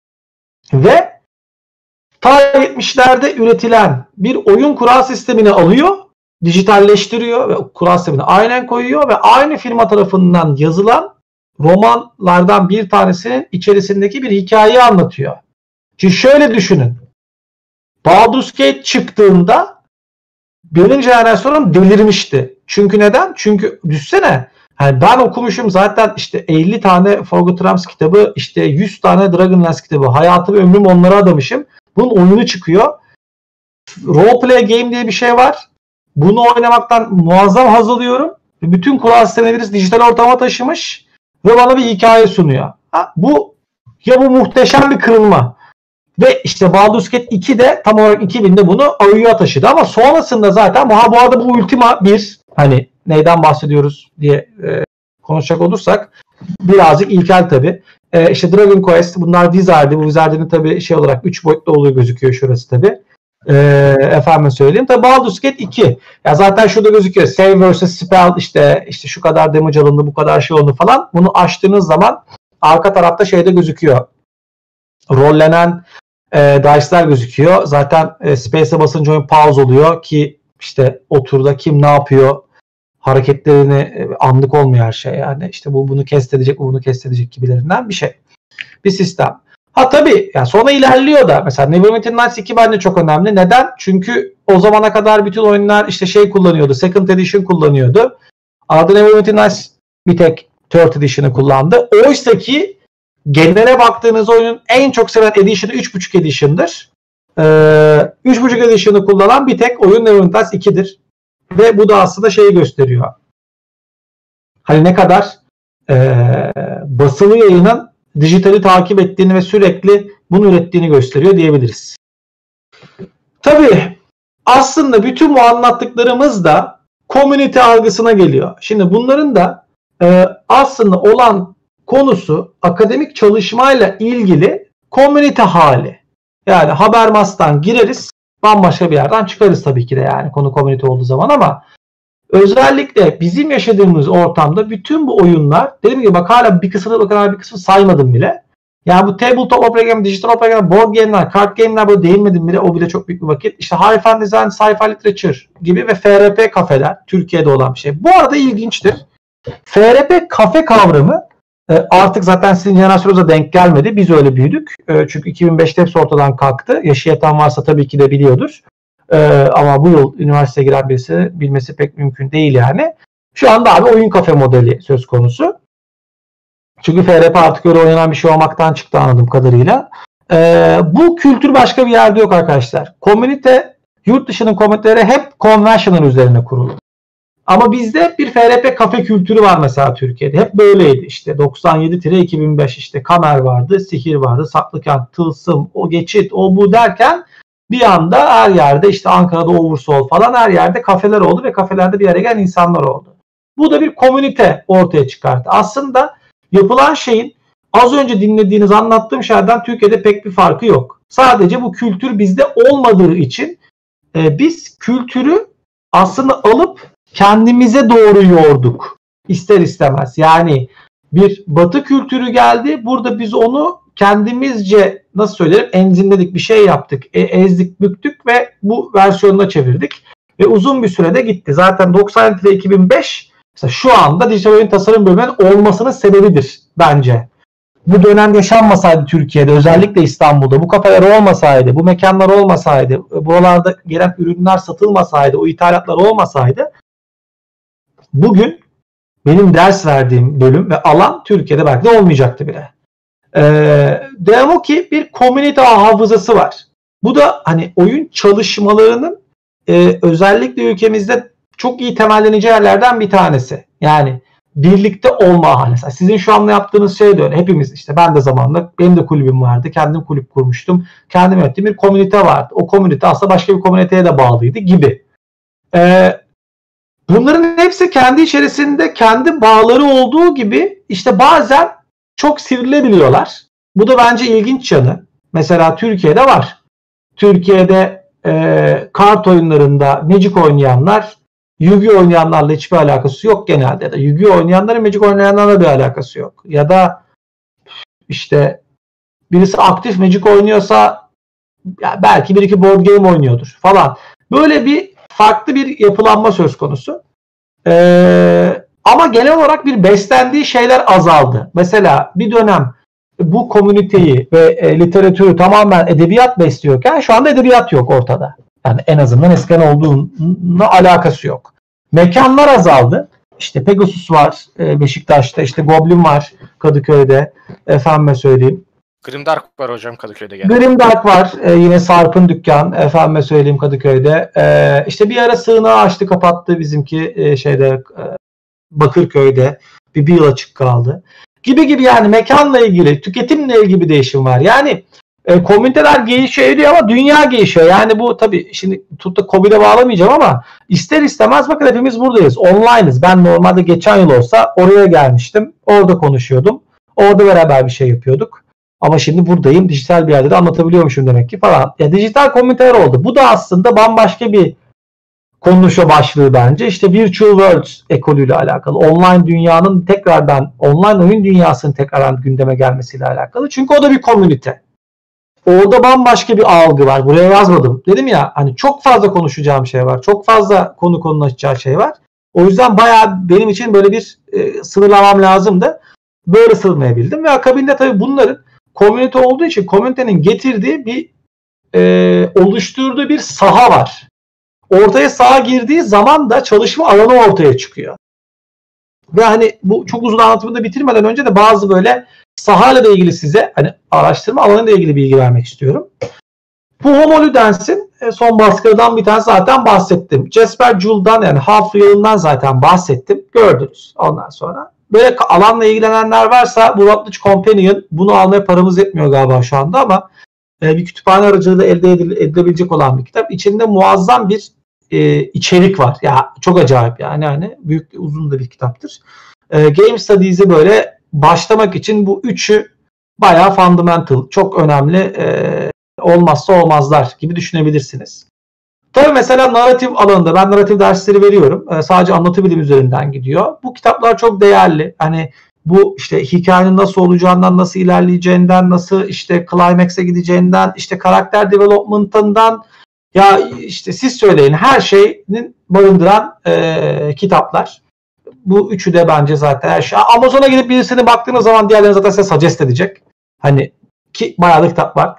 ve ta yetmişlerde üretilen bir oyun kural sistemini alıyor, dijitalleştiriyor ve kural sistemini aynen koyuyor ve aynı firma tarafından yazılan romanlardan bir tanesinin içerisindeki bir hikayeyi anlatıyor. Şimdi şöyle düşünün. Baldur's Gate çıktığında birinci jenerasyonum delirmişti. Çünkü neden? Çünkü düşsene yani ben okumuşum zaten işte elli tane Forgotten Realms kitabı, işte yüz tane Dragonlance kitabı. Hayatı ve ömrüm onlara adamışım. Bunun oyunu çıkıyor. Roleplay game diye bir şey var. Bunu oynamaktan muazzam haz alıyorum. Bütün kural sistemini birisi dijital ortama taşımış ve bana bir hikaye sunuyor. Ha, bu ya bu muhteşem bir kırılma. Ve işte Baldur's Gate iki de tam olarak iki binde bunu Auyu'ya taşıdı ama sonrasında zaten bu, bu arada bu Ultima bir hani neyden bahsediyoruz diye e, konuşacak olursak birazcık ilkel tabi. E, işte Dragon Quest bunlar Wizard'i. Bu Wizard'in tabi şey olarak üç boyutlu oluyor gözüküyor şurası tabi. E, efendim söyleyeyim. Tabi Baldur's Gate iki. Ya zaten şurada gözüküyor. Save versus Spell işte işte şu kadar damage alındı bu kadar şey oldu falan. Bunu açtığınız zaman arka tarafta şeyde gözüküyor. Rollenen e, dice'lar gözüküyor. Zaten e, Space'e basınca oyun pause oluyor ki işte o turda kim ne yapıyor hareketlerini e, anlık olmuyor her şey yani. İşte bu bunu kest edecek, bu bunu kest edecek gibilerinden bir şey. Bir sistem. Ha tabii yani sonra ilerliyor da mesela Neverwinter Nights iki bence çok önemli. Neden? Çünkü o zamana kadar bütün oyunlar işte şey kullanıyordu. Second Edition kullanıyordu. Arada Neverwinter Nights bir tek Third Edition'ı kullandı. Oysa ki genele baktığınız oyunun en çok seven Edition'ı üç buçuk Edition'dır. Ee, üç buçuk Edition'ı kullanan bir tek oyun Neverwinter Nights iki'dir. Ve bu da aslında şeyi gösteriyor. Hani ne kadar ee, basılı yayının dijitali takip ettiğini ve sürekli bunu ürettiğini gösteriyor diyebiliriz. Tabii aslında bütün bu anlattıklarımız da community algısına geliyor. Şimdi bunların da e, aslında olan konusu akademik çalışmayla ilgili community hali. Yani Habermas'tan gireriz, bambaşka bir yerden çıkarız tabii ki de yani konu community olduğu zaman ama özellikle bizim yaşadığımız ortamda bütün bu oyunlar, dediğim gibi bak hala bir kısmını bakın bir kısmını saymadım bile. Yani bu tabletop opera game, digital opera game, board game'ler, card game'ler böyle değinmedim bile, o bile çok büyük bir vakit. İşte high fantasy, sci-fi literature gibi ve F R P kafeler Türkiye'de olan bir şey. Bu arada ilginçtir. F R P kafe kavramı artık zaten sizin jenerasyonunuzda denk gelmedi. Biz öyle büyüdük. Çünkü iki bin beşte hepsi ortadan kalktı. Yaşı yatan varsa tabii ki de biliyordur. Ama bu yıl üniversiteye giren birisi bilmesi pek mümkün değil yani. Şu anda abi oyun kafe modeli söz konusu. Çünkü F R P artık öyle oynanan bir şey olmaktan çıktı anladığım kadarıyla. Ee, bu kültür başka bir yerde yok arkadaşlar. Komünite, yurt dışının komüniteleri hep conventional üzerine kurulu. Ama bizde bir F R P kafe kültürü var mesela Türkiye'de. Hep böyleydi işte. doksan yedi iki bin beş işte Kamer vardı, Sihir vardı, Saklıkent, Tılsım, o geçit, o bu derken bir anda her yerde işte Ankara'da Oversoul falan her yerde kafeler oldu ve kafelerde bir araya gelen insanlar oldu. Bu da bir komünite ortaya çıkarttı. Aslında yapılan şeyin az önce dinlediğiniz anlattığım şeylerden Türkiye'de pek bir farkı yok. Sadece bu kültür bizde olmadığı için e, biz kültürü aslında alıp kendimize doğru yorduk. İster istemez. Yani bir batı kültürü geldi. Burada biz onu kendimizce nasıl söylerim enzimledik bir şey yaptık. E, ezdik büktük ve bu versiyonuna çevirdik. Ve uzun bir sürede gitti. Zaten doksan yedi iki bin beş mesela şu anda dijital oyun tasarım bölümünün olmasının sebebidir bence. Bu dönem yaşanmasaydı Türkiye'de, özellikle İstanbul'da, bu kafeler olmasaydı, bu mekanlar olmasaydı, buralarda gelen ürünler satılmasaydı, o ithalatlar olmasaydı, bugün benim ders verdiğim bölüm ve alan Türkiye'de belki de olmayacaktı bile. Ee, Demo ki bir komünite hafızası var. Bu da hani oyun çalışmalarının e, özellikle ülkemizde çok iyi temelleneceği yerlerden bir tanesi. Yani birlikte olma hali. Sizin şu anda yaptığınız şey de öyle. Hepimiz işte ben de zamanla benim de kulübüm vardı. Kendim kulüp kurmuştum. Kendim yönettiğim bir komünite vardı. O komünite aslında başka bir komüniteye de bağlıydı gibi. Ee, bunların hepsi kendi içerisinde kendi bağları olduğu gibi işte bazen çok sivrilebiliyorlar. Bu da bence ilginç yanı. Mesela Türkiye'de var. Türkiye'de e, kart oyunlarında Magic oynayanlar Yu-Gi-Oh oynayanlarla hiçbir alakası yok genelde. Ya da Yu-Gi-Oh oynayanların Magic oynayanlarla bir alakası yok. Ya da işte birisi aktif Magic oynuyorsa ya belki bir iki board game oynuyordur falan. Böyle bir farklı bir yapılanma söz konusu. Ee, ama genel olarak bir beslendiği şeyler azaldı. Mesela bir dönem bu komüniteyi ve e, literatürü tamamen edebiyat besliyorken şu anda edebiyat yok ortada. Yani en azından eskiden olduğuna alakası yok. Mekanlar azaldı. İşte Pegasus var e, Beşiktaş'ta, işte Goblin var Kadıköy'de. Efendime söyleyeyim. Grimdark var hocam Kadıköy'de. Geldi. Grimdark var. E, yine Sarp'ın dükkan. Efendime söyleyeyim Kadıköy'de. E, işte bir ara sığınağı açtı kapattı bizimki e, şeyde e, Bakırköy'de. Bir, bir yıl açık kaldı. Gibi gibi yani mekanla ilgili, tüketimle ilgili bir değişim var. Yani e, komüniteler gelişiyor ama dünya gelişiyor. Yani bu tabii şimdi tutup da Covid'e bağlamayacağım ama ister istemez bakın hepimiz buradayız. Online'ız. Ben normalde geçen yıl olsa oraya gelmiştim. Orada konuşuyordum. Orada beraber bir şey yapıyorduk. Ama şimdi buradayım. Dijital bir yerde de anlatabiliyormuşum demek ki falan. Ya dijital komüniteler oldu. Bu da aslında bambaşka bir konuşma başlığı bence. İşte Virtual Worlds ekolüyle alakalı. Online dünyanın tekrardan, online oyun dünyasının tekrardan gündeme gelmesiyle alakalı. Çünkü o da bir komünite. Orada bambaşka bir algı var. Buraya yazmadım. Dedim ya hani çok fazla konuşacağım şey var. Çok fazla konu konuşacağı şey var. O yüzden bayağı benim için böyle bir e, sınırlamam lazımdı. Böyle sınırlayabildim ve akabinde tabii bunların komünite olduğu için komünitenin getirdiği bir e, oluşturduğu bir saha var. Ortaya saha girdiği zaman da çalışma alanı ortaya çıkıyor. Ve hani bu çok uzun anlatımı da bitirmeden önce de bazı böyle sahayla da ilgili size hani araştırma alanıyla ilgili bilgi vermek istiyorum. Bu Homo Ludens'in son baskıdan bir tane zaten bahsettim. Jesper Juhl'dan yani Half Real'ından zaten bahsettim. Gördünüz ondan sonra. Böyle alanla ilgilenenler varsa bu Routledge Companion bunu almaya paramız yetmiyor galiba şu anda ama bir kütüphane aracılığıyla elde edilebilecek olan bir kitap. İçinde muazzam bir e, içerik var. Ya çok acayip yani hani büyük uzun da bir kitaptır. E, Game Studies'i böyle başlamak için bu üçü bayağı fundamental, çok önemli e, olmazsa olmazlar gibi düşünebilirsiniz. Tabii mesela narratif alanında ben narratif dersleri veriyorum. E, sadece anlatı bilim üzerinden gidiyor. Bu kitaplar çok değerli. Hani bu işte hikayenin nasıl olacağından, nasıl ilerleyeceğinden, nasıl işte climax'e gideceğinden, işte karakter development'ından ya işte siz söyleyin her şeyinin barındıran e, kitaplar. Bu üçü de bence zaten her şey. Amazon'a gidip birisine baktığınız zaman diğerlerini zaten size suggest edecek. Hani ki bayağı da kitap var.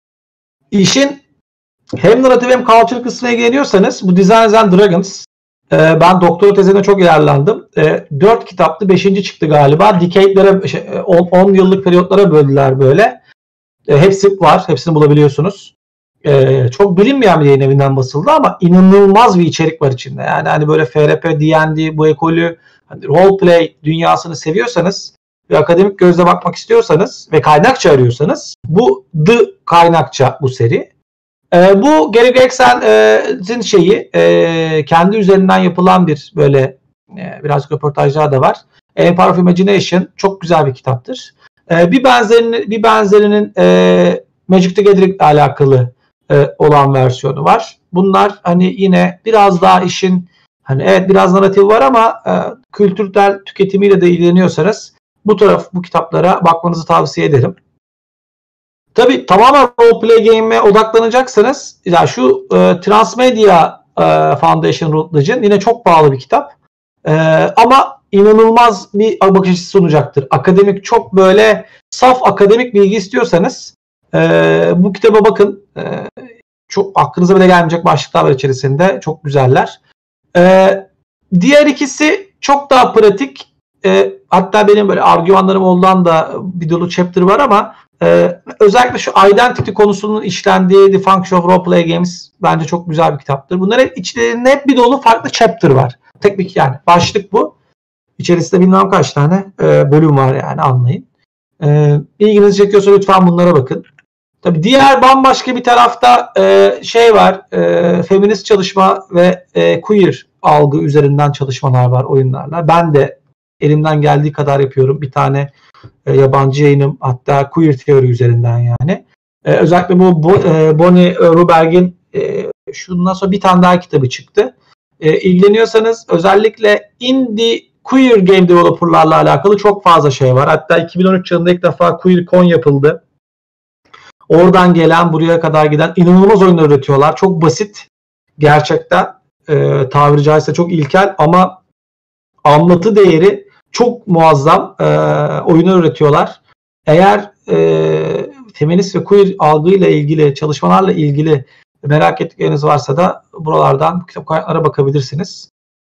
İşin hem narratif hem culture kısmına ilgileniyorsanız bu Dungeons and Dragons E, ben doktora tezine çok ilerlendim. E, dört kitaplı beşinci çıktı galiba. Decade'lere, şey, on yıllık periyotlara böldüler böyle. E, hepsi var. Hepsini bulabiliyorsunuz. E, çok bilinmeyen bir yayın evinden basıldı ama inanılmaz bir içerik var içinde. Yani hani böyle F R P, D and D, bu ekolü, hani roleplay dünyasını seviyorsanız ve akademik gözle bakmak istiyorsanız ve kaynakça arıyorsanız bu The Kaynakça bu seri. E, bu Gary Gregson şeyi e, kendi üzerinden yapılan bir böyle e, birazcık röportajlar da var. Empire of Imagination çok güzel bir kitaptır. E, bir benzerinin bir benzerinin e, Magic the Gathering ile alakalı e, olan versiyonu var. Bunlar hani yine biraz daha işin hani evet biraz narratif var ama e, kültürel tüketimiyle de ilgileniyorsanız bu taraf bu kitaplara bakmanızı tavsiye ederim. Tabii tamamen roleplay game'e odaklanacaksanız ya şu e, Transmedia e, Foundation Routledge'in yine çok pahalı bir kitap. E, ama inanılmaz bir bakış açısı sunacaktır. Akademik çok böyle saf akademik bilgi istiyorsanız e, bu kitaba bakın. E, çok aklınıza bile gelmeyecek başlıklar var içerisinde. Çok güzeller. E, diğer ikisi çok daha pratik. E, hatta benim böyle argümanlarım olduğundan da bir dolu chapter var ama Ee, özellikle şu identity konusunun işlendiği The Function of Roleplay Games bence çok güzel bir kitaptır. Bunların hep içlerinde hep bir dolu farklı chapter var. Teknik yani. Başlık bu. İçerisinde bilmem kaç tane e, bölüm var yani anlayın. E, ilginizi çekiyorsa lütfen bunlara bakın. Tabii diğer bambaşka bir tarafta e, şey var. E, feminist çalışma ve e, queer algı üzerinden çalışmalar var oyunlarla. Ben de elimden geldiği kadar yapıyorum. Bir tane e, yabancı yayınım hatta queer teori üzerinden yani. E, özellikle bu, bu e, Bonnie Ruberg'in e, şundan sonra bir tane daha kitabı çıktı. E, ilgileniyorsanız özellikle indie queer game developerlarla alakalı çok fazla şey var. Hatta iki bin on üç yılında ilk defa QueerCon yapıldı. Oradan gelen buraya kadar giden inanılmaz oyunlar üretiyorlar. Çok basit gerçekten e, tabiri caizse çok ilkel ama anlatı değeri çok muazzam e, oyunlar üretiyorlar. Eğer e, feminist ve queer algıyla ilgili, çalışmalarla ilgili merak ettikleriniz varsa da buralardan bu kitap kaynaklara bakabilirsiniz.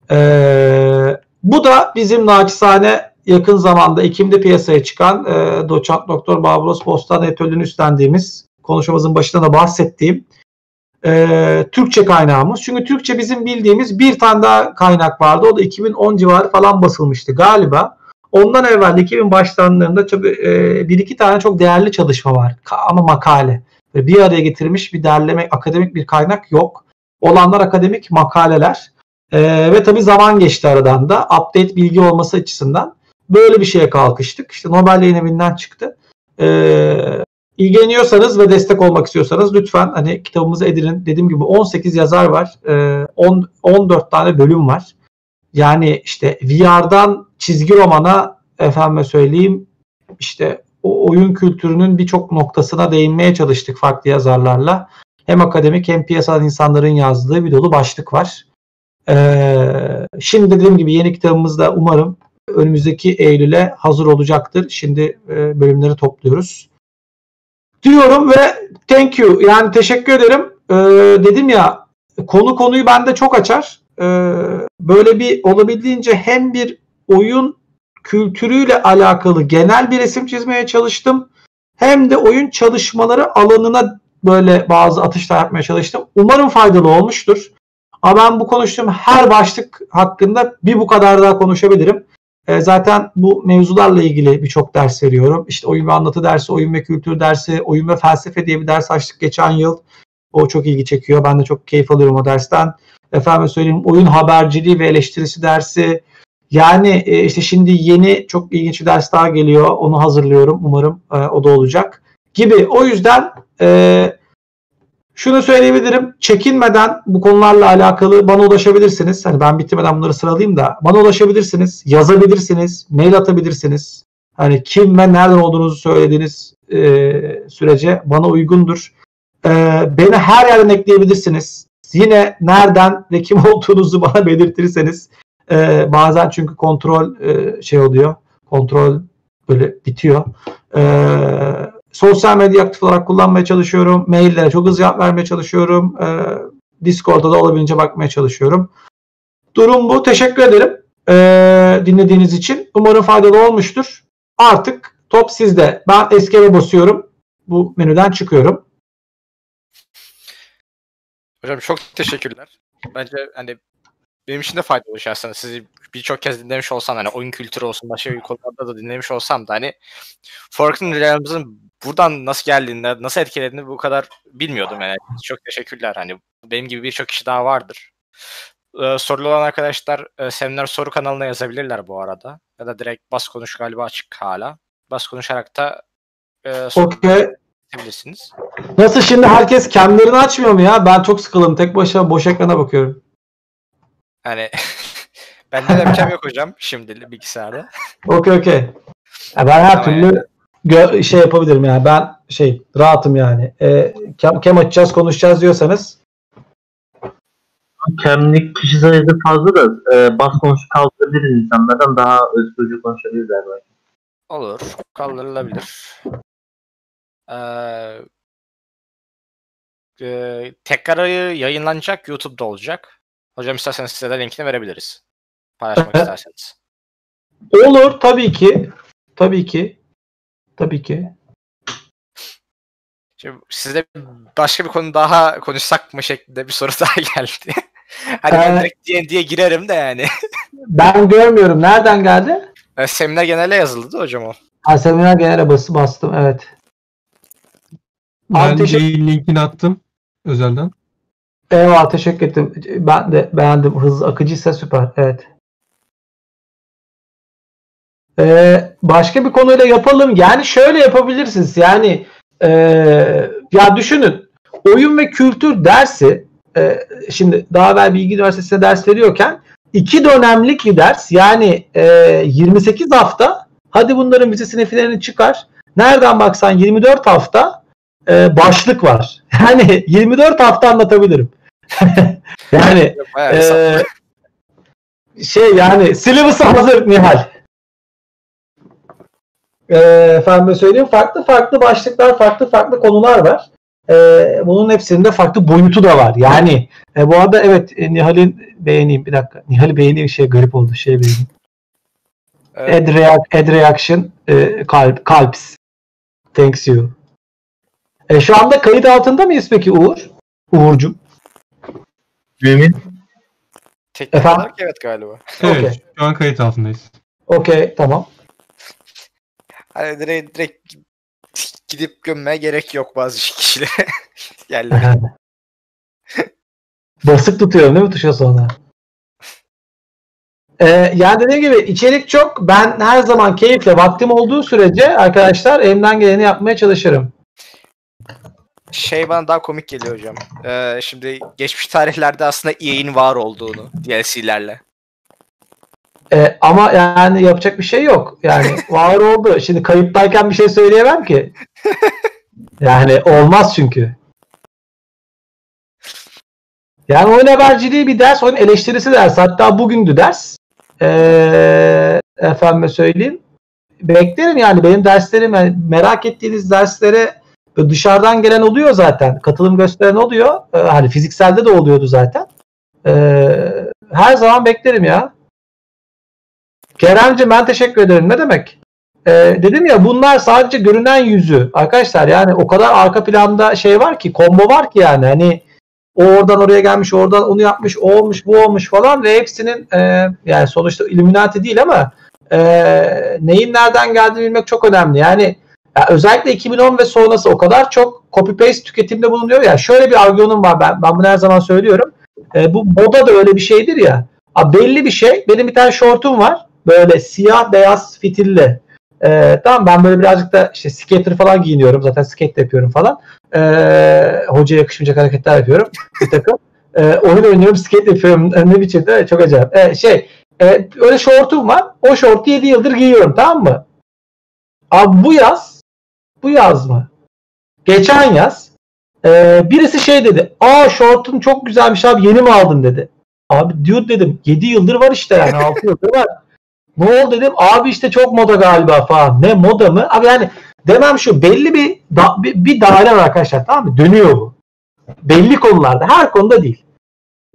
E, bu da bizim naçizane yakın zamanda Ekim'de piyasaya çıkan e, Doçent Doktor Barbaros Bostan editörlüğünü üstlendiğimiz, konuşmamızın başında da bahsettiğim e, Türkçe kaynağımız. Çünkü Türkçe bizim bildiğimiz bir tane daha kaynak vardı. O da iki bin on civarı falan basılmıştı galiba. Ondan evvel iki bin başlarında tabii e, bir iki tane çok değerli çalışma var. Ama makale. Bir araya getirmiş bir derleme, akademik bir kaynak yok. Olanlar akademik makaleler. E, ve tabii zaman geçti aradan da. Update bilgi olması açısından böyle bir şeye kalkıştık. İşte Nobel Yayın Evi'nden çıktı. Eee İlgileniyorsanız ve destek olmak istiyorsanız lütfen hani kitabımızı edinin. Dediğim gibi on sekiz yazar var. on, on dört tane bölüm var. Yani işte V R'dan çizgi romana efendime söyleyeyim işte o oyun kültürünün birçok noktasına değinmeye çalıştık farklı yazarlarla. Hem akademik hem piyasal insanların yazdığı bir dolu başlık var. Ee, şimdi dediğim gibi yeni kitabımız da umarım önümüzdeki Eylül'e hazır olacaktır. Şimdi e, bölümleri topluyoruz. Diyorum ve thank you. Yani teşekkür ederim. Ee, dedim ya konu konuyu bende çok açar. Ee, böyle bir olabildiğince hem bir oyun kültürüyle alakalı genel bir resim çizmeye çalıştım. Hem de oyun çalışmaları alanına böyle bazı atışlar yapmaya çalıştım. Umarım faydalı olmuştur. Ama ben bu konuştuğum her başlık hakkında bir bu kadar daha konuşabilirim. Zaten bu mevzularla ilgili birçok ders veriyorum. İşte oyun ve anlatı dersi, oyun ve kültür dersi, oyun ve felsefe diye bir ders açtık geçen yıl. O çok ilgi çekiyor. Ben de çok keyif alıyorum o dersten. Efendim söyleyeyim oyun haberciliği ve eleştirisi dersi. Yani işte şimdi yeni çok ilginç bir ders daha geliyor. Onu hazırlıyorum. Umarım o da olacak. Gibi. O yüzden e, şunu söyleyebilirim. Çekinmeden bu konularla alakalı bana ulaşabilirsiniz. Hani ben bitirmeden bunları sıralayayım da bana ulaşabilirsiniz, yazabilirsiniz, mail atabilirsiniz. Hani kim ve nereden olduğunuzu söylediğiniz e, sürece bana uygundur. E, beni her yerden ekleyebilirsiniz. Yine nereden ve kim olduğunuzu bana belirtirseniz e, bazen çünkü kontrol e, şey oluyor. Kontrol böyle bitiyor. Eee Sosyal medya aktif olarak kullanmaya çalışıyorum. Maillere çok hızlı cevap vermeye çalışıyorum. Ee, Discord'da da olabildiğince bakmaya çalışıyorum. Durum bu. Teşekkür ederim ee, dinlediğiniz için. Umarım faydalı olmuştur. Artık top sizde. Ben Escape'e basıyorum. Bu menüden çıkıyorum. Hocam çok teşekkürler. Bence hani benim için de faydalı şahsen. Sizi birçok kez dinlemiş olsam, hani oyun kültürü olsun, başka bir konularda da dinlemiş olsam da hani Forgotten Realms'ın buradan nasıl geldiğini, nasıl etkilediğini bu kadar bilmiyordum yani. Çok teşekkürler. Hani benim gibi birçok kişi daha vardır. Ee, sorulu olan arkadaşlar e, seminer soru kanalına yazabilirler bu arada. Ya da direkt Bas Konuş galiba açık hala. Bas konuşarak da e, Okey. Bilirsiniz. Nasıl şimdi herkes kendilerini açmıyor mu ya? Ben çok sıkıldım. Tek başına boş ekrana bakıyorum. Yani bende de webcam yok hocam şimdi bilgisayarda. Okey okey. Ben her Tamam türlü yani. gö- şey yapabilirim yani. Ben şey rahatım yani. E, kem, kem açacağız, konuşacağız diyorsanız. Kemlik kişi sayısı fazla da e, bas konuş kaldırabiliriz, insanlardan daha özgürce konuşabilirler belki. Olur. Kaldırılabilir. Ee, e, tekrarı yayınlanacak. YouTube'da olacak. Hocam isterseniz size de linkini verebiliriz. Paylaşmak isterseniz. Olur tabii ki. Tabii ki. Tabii ki. Şimdi sizde başka bir konu daha konuşsak mı şeklinde bir soru daha geldi. Hani ben Ee, direkt D and D'ye girerim de yani. Ben görmüyorum. Nereden geldi? E, seminer genele yazıldı hocam o. Ha, seminer genele bası bastım. Evet. Ben Abi, teşekkür- yayın linkini attım özelden. Eyvallah, teşekkür ettim. Ben de beğendim. Hızlı, akıcıysa süper. Evet. Ee, başka bir konuyla yapalım. Yani şöyle yapabilirsiniz. Yani e, ya düşünün. Oyun ve kültür dersi e, şimdi daha evvel Bilgi Üniversitesi'ne ders veriyorken iki dönemlik bir ders. Yani e, yirmi sekiz hafta. Hadi bunların vize sınıflarını çıkar. Nereden baksan yirmi dört hafta e, başlık var. Yani yirmi dört hafta anlatabilirim. Yani e, şey yani syllabus hazır Nihal. E, efendim söyleyeyim, farklı farklı başlıklar, farklı farklı konular var. E, bunun hepsinde farklı boyutu da var. Yani e, bu arada evet e, Nihal'in beğeneyim bir dakika. Nihal'i beğeneyim, şey garip oldu. Şey beğeneyim. Evet. Ad, react, ad reaction e, kalp, kalps. Thanks you. E, şu anda kayıt altında mıyız peki Uğur? Uğur'cum. Mümin. Teknik Efendim? olarak evet galiba. Evet, Okey. şu an kayıt altındayız. Okey, tamam. Hani direkt, direkt gidip gömmeye gerek yok bazı kişilere. Yerlere. Basık tutuyorum değil mi tuşa sonra? Ee, yani dediğim gibi içerik çok. Ben her zaman keyifle, vaktim olduğu sürece arkadaşlar elimden geleni yapmaya çalışırım. Şey bana daha komik geliyor hocam. Ee, şimdi geçmiş tarihlerde aslında E A'nin var olduğunu D L C'lerle. Ee, ama yani yapacak bir şey yok. Yani var oldu. Şimdi kayıttayken bir şey söyleyemem ki. Yani olmaz çünkü. Yani oyun haberciliği bir ders, oyun eleştirisi ders. Hatta bugündü ders. Ee, efendime söyleyeyim. Beklerim yani benim derslerim, yani merak ettiğiniz derslere dışarıdan gelen oluyor zaten. Katılım gösteren oluyor. Ee, hani fizikselde de oluyordu zaten. Ee, her zaman beklerim ya. Keremciğim ben teşekkür ederim. Ne demek? Ee, dedim ya, bunlar sadece görünen yüzü. Arkadaşlar yani o kadar arka planda şey var ki, combo var ki yani. Hani o oradan oraya gelmiş, oradan onu yapmış, o olmuş, bu olmuş falan ve hepsinin e, yani sonuçta Illuminati değil ama e, neyin nereden geldiğini bilmek çok önemli. Yani ya özellikle iki bin on ve sonrası o kadar çok copy paste tüketimde bulunuyor ya. Şöyle bir argümanım var, ben ben bunu her zaman söylüyorum. E, bu moda da öyle bir şeydir ya. A, belli bir şey. Benim bir tane şortum var. Böyle siyah beyaz fitilli. E, tamam, ben böyle birazcık da işte skater falan giyiniyorum. Zaten skate de yapıyorum falan. E, hocaya yakışmayacak hareketler yapıyorum. Bir takım. E, oyun oynuyorum, skate yapıyorum. Ne biçim de çok acayip. E, şey e, öyle şortum var. O şortu yedi yıldır giyiyorum, tamam mı? Abi bu yaz bu yaz mı? Geçen yaz e, birisi şey dedi. Aa, şortun çok güzelmiş abi, yeni mi aldın dedi. Abi diyor dedim. yedi yıldır var işte yani. altı yıldır var. Ne oldu dedim. Abi işte çok moda galiba falan. Ne moda mı? Abi yani demem şu, belli bir da, bir, bir daire var arkadaşlar, tamam mı? Dönüyor bu. Belli konularda. Her konuda değil.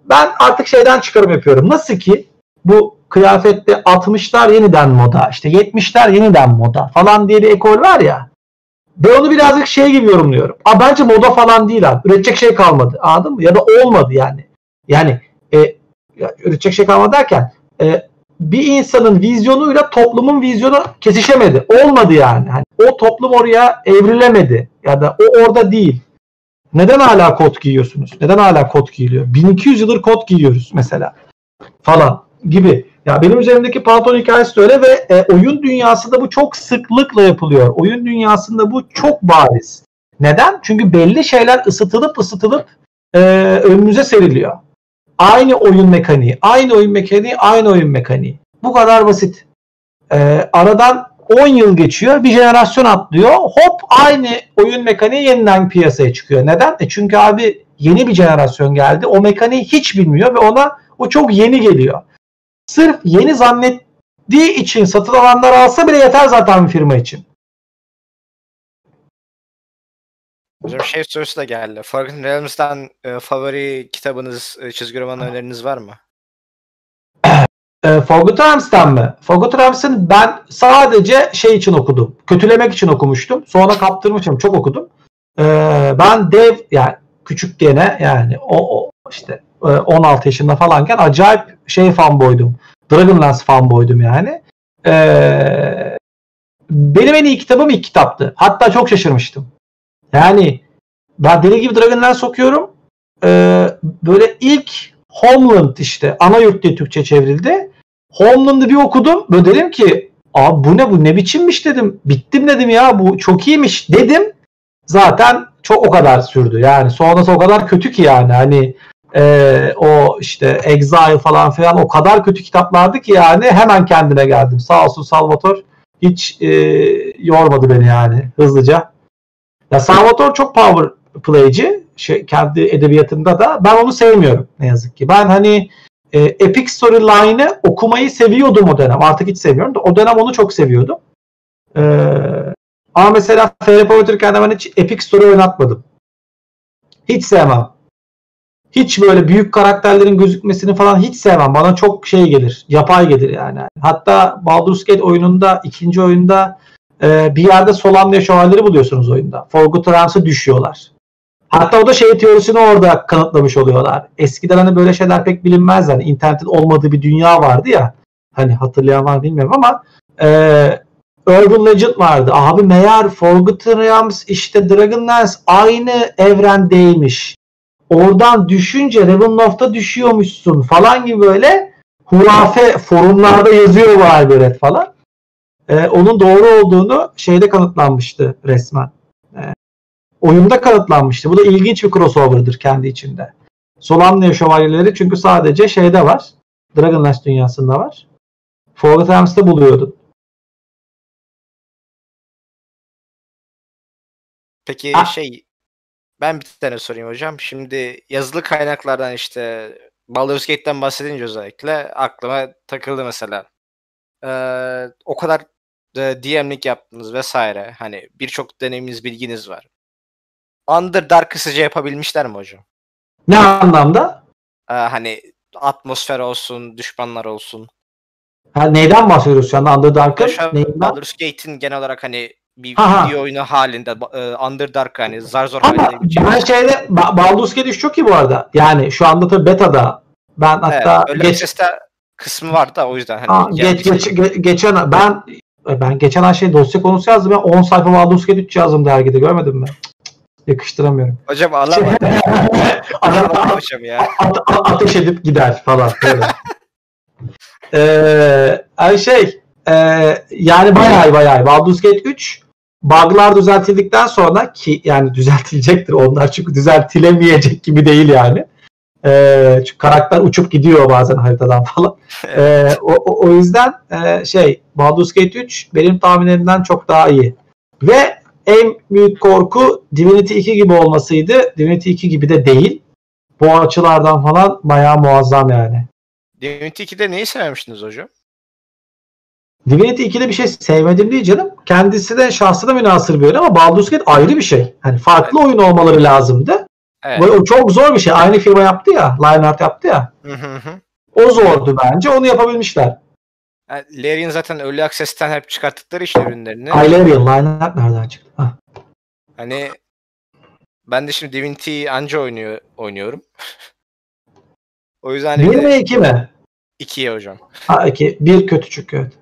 ben artık şeyden çıkarım yapıyorum. Nasıl ki bu kıyafette altmışlar yeniden moda, işte yetmişler yeniden moda falan diye bir ekol var ya. Ben onu birazcık şey gibi yorumluyorum. Aa, bence moda falan değil abi. Üretecek şey kalmadı. Anladın mı? Ya da olmadı yani. Yani e, ya, üretecek şey kalmadı derken e, bir insanın vizyonuyla toplumun vizyonu kesişemedi. Olmadı yani. Hani o toplum oraya evrilemedi. Ya da o orada değil. Neden hala kot giyiyorsunuz? Neden hala kot giyiliyor? bin iki yüz yıldır kot giyiyoruz mesela. Falan gibi. Ya benim üzerimdeki pantolon hikayesi de öyle ve e, oyun dünyasında bu çok sıklıkla yapılıyor. Oyun dünyasında bu çok bariz. Neden? Çünkü belli şeyler ısıtılıp ısıtılıp e, önümüze seriliyor. Aynı oyun mekaniği, aynı oyun mekaniği, aynı oyun mekaniği. Bu kadar basit. E, aradan on yıl geçiyor, bir jenerasyon atlıyor. Hop aynı oyun mekaniği yeniden piyasaya çıkıyor. Neden? E çünkü abi yeni bir jenerasyon geldi. O mekaniği hiç bilmiyor ve ona o çok yeni geliyor. Sırf yeni zannettiği için satın alanlar alsa bile yeter zaten bir firma için. Hocam şey sorusu da geldi. Forgotten Realms'tan e, favori kitabınız, e, çizgi roman öneriniz var mı? E, Forgotten Realms'tan mı? Forgotten Realms'ın ben sadece şey için okudum. Kötülemek için okumuştum. Sonra kaptırmışım. Çok okudum. E, ben dev yani küçük gene yani o, o işte on altı yaşında falanken acayip şey fanboydum. Dragonlance fanboydum yani. Ee, benim en iyi kitabım ilk kitaptı. Hatta çok şaşırmıştım. Yani ben deli gibi Dragonlance okuyorum. Ee, böyle ilk Homeland işte ana yurt diye Türkçe çevrildi. Homeland'ı bir okudum. Böyle dedim ki abi bu ne bu ne biçimmiş dedim. Bittim dedim ya bu çok iyiymiş dedim. Zaten çok o kadar sürdü. Yani sonrası o kadar kötü ki yani hani Ee, o işte Exile falan filan o kadar kötü kitaplardı ki yani hemen kendime geldim. Sağ olsun Salvatore hiç e, yormadı beni yani hızlıca. Ya Salvatore çok power play'ci şey, kendi edebiyatında da ben onu sevmiyorum ne yazık ki. Ben hani e, Epic Storyline'ı okumayı seviyordum o dönem. Artık hiç sevmiyorum da o dönem onu çok seviyordum. Ee, ama mesela Fairy Poetry'ken ben hiç Epic Story oynatmadım. Hiç sevmem. Hiç böyle büyük karakterlerin gözükmesini falan hiç sevmem. Bana çok şey gelir. Yapay gelir yani. Hatta Baldur's Gate oyununda, ikinci oyunda e, bir yerde Solamnia şövalyeleri buluyorsunuz oyunda. Forgotten Realms'a düşüyorlar. Hatta o da şey teorisini orada kanıtlamış oluyorlar. Eskiden hani böyle şeyler pek bilinmez. Hani internetin olmadığı bir dünya vardı ya. Hani hatırlayan var bilmiyorum ama e, Urban Legend vardı. Abi meğer Forgotten Realms işte Dragonlance aynı evrendeymiş. Oradan düşünce Ravenloft'a düşüyormuşsun falan gibi böyle hurafe forumlarda yazıyor bu Albert falan. Ee, onun doğru olduğunu şeyde kanıtlanmıştı resmen. Ee, oyunda kanıtlanmıştı. Bu da ilginç bir crossover'dır kendi içinde. Solamnia şövalyeleri çünkü sadece şeyde var. Dragonlance dünyasında var. Forgotten Realms'te buluyordun. Peki ha. şey ben bir tane sorayım hocam. Şimdi yazılı kaynaklardan işte Baldur's Gate'den bahsedince özellikle aklıma takıldı mesela. Ee, o kadar D M'lik yaptınız vesaire. Hani birçok deneyiminiz, bilginiz var. Underdark'ı sizce yapabilmişler mi hocam? Ne anlamda? Ee, hani atmosfer olsun, düşmanlar olsun. Ha, neyden bahsediyoruz şu anda Underdark'ın? Baldur's Gate'in genel olarak hani bir Aha. video oyunu halinde uh, Underdark hani zar zor halinde bir şey. Ben şeyde Baldur's Gate üç çok iyi bu arada. Yani şu anda tabii beta'da. Ben hatta evet, geç kısmı vardı da o yüzden hani Aa, geç, geç, ge- geçen ben ben geçen ay şey dosya konusu yazdım. Ben on sayfa Baldur's Gate üç yazdım dergide. Görmedin mi? Yakıştıramıyorum. Hocam ağlama. Ağlama hocam ya. Ate- ateş edip gider falan böyle. Ee, şey e, yani bayağı bayağı Baldur's Gate üç bug'lar düzeltildikten sonra ki yani düzeltilecektir onlar çünkü düzeltilemeyecek gibi değil yani. Ee, çünkü karakter uçup gidiyor bazen haritadan falan. Ee, o, o, o yüzden e, şey Baldur's Gate üç benim tahminlerimden çok daha iyi. Ve en büyük korku Divinity iki gibi olmasıydı. Divinity iki gibi de değil. Bu açılardan falan bayağı muazzam yani. Divinity iki'de neyi sevmiştiniz hocam? Divinity iki'de bir şey sevmedim değil canım. Kendisi de şahsına münhasır bir oyun ama Baldur's Gate ayrı bir şey. Hani farklı evet. oyun olmaları lazımdı. Evet. O çok zor bir şey. Aynı firma yaptı ya. Lionheart yaptı ya. Hı hı hı. O zordu bence. Onu yapabilmişler. Yani Larian zaten Early Access'ten hep çıkarttıkları işte ürünlerini. Larian, Lionheart nereden çıktı? Hah. Hani ben de şimdi Divinity'yi anca oynuyor, oynuyorum. O yüzden hani bir mi iki mi? ikiye hocam. Ha iki. Bir kötü çünkü. Evet.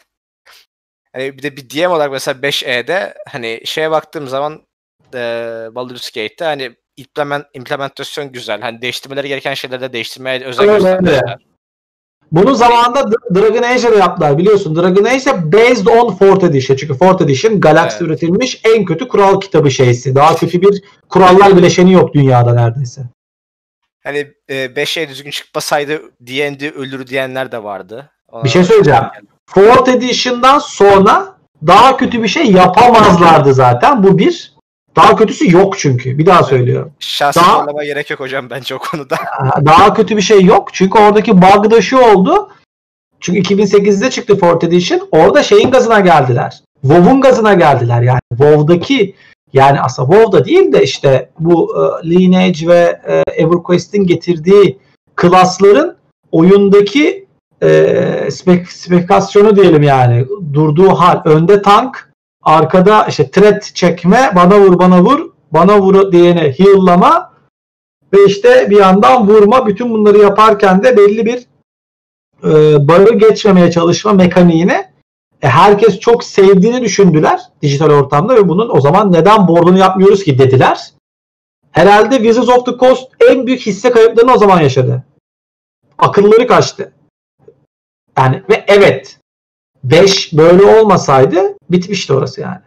Hani bir de bir D M olarak mesela beş E'de hani şeye baktığım zaman e, Baldur's Gate'te hani implement, implementasyon güzel. Hani değiştirmeleri gereken şeyleri de değiştirmeye özen Evet, göstermişler. evet. Bunu zamanında Dragon Age'de yaptılar biliyorsun. Dragon Age based on fourth Edition. Çünkü fourth Edition Galaxy'de Evet. üretilmiş en kötü kural kitabı şeysi. Daha kötü bir kurallar bileşeni yok dünyada neredeyse. Hani e, beş E düzgün çıkmasaydı D and D ölür diyenler de vardı. Ona Bir şey söyleyeceğim. fourth Edition'dan sonra daha kötü bir şey yapamazlardı zaten. Bu bir. Daha kötüsü yok çünkü. Bir daha söylüyorum. Şahsi Daha- zorlama gerek yok hocam bence o konuda. Daha kötü bir şey yok. Çünkü oradaki bug da şu oldu. Çünkü iki bin sekizde çıktı fourth Edition. Orada şeyin gazına geldiler. WoW'un gazına geldiler. Yani WoW'daki yani aslında WoW'da değil de işte bu e, Lineage ve e, EverQuest'in getirdiği klasların oyundaki e, spek, spekülasyonu diyelim yani. Durduğu hal. Önde tank, arkada işte threat çekme, bana vur bana vur, bana vur diyene heal'lama ve işte bir yandan vurma. Bütün bunları yaparken de belli bir e, barı geçmemeye çalışma mekaniğine e, herkes çok sevdiğini düşündüler dijital ortamda ve bunun o zaman neden board'unu yapmıyoruz ki dediler. Herhalde Wizards of the Coast en büyük hisse kayıplarını o zaman yaşadı. Akılları kaçtı. Yani ve evet beş böyle olmasaydı bitmişti orası yani.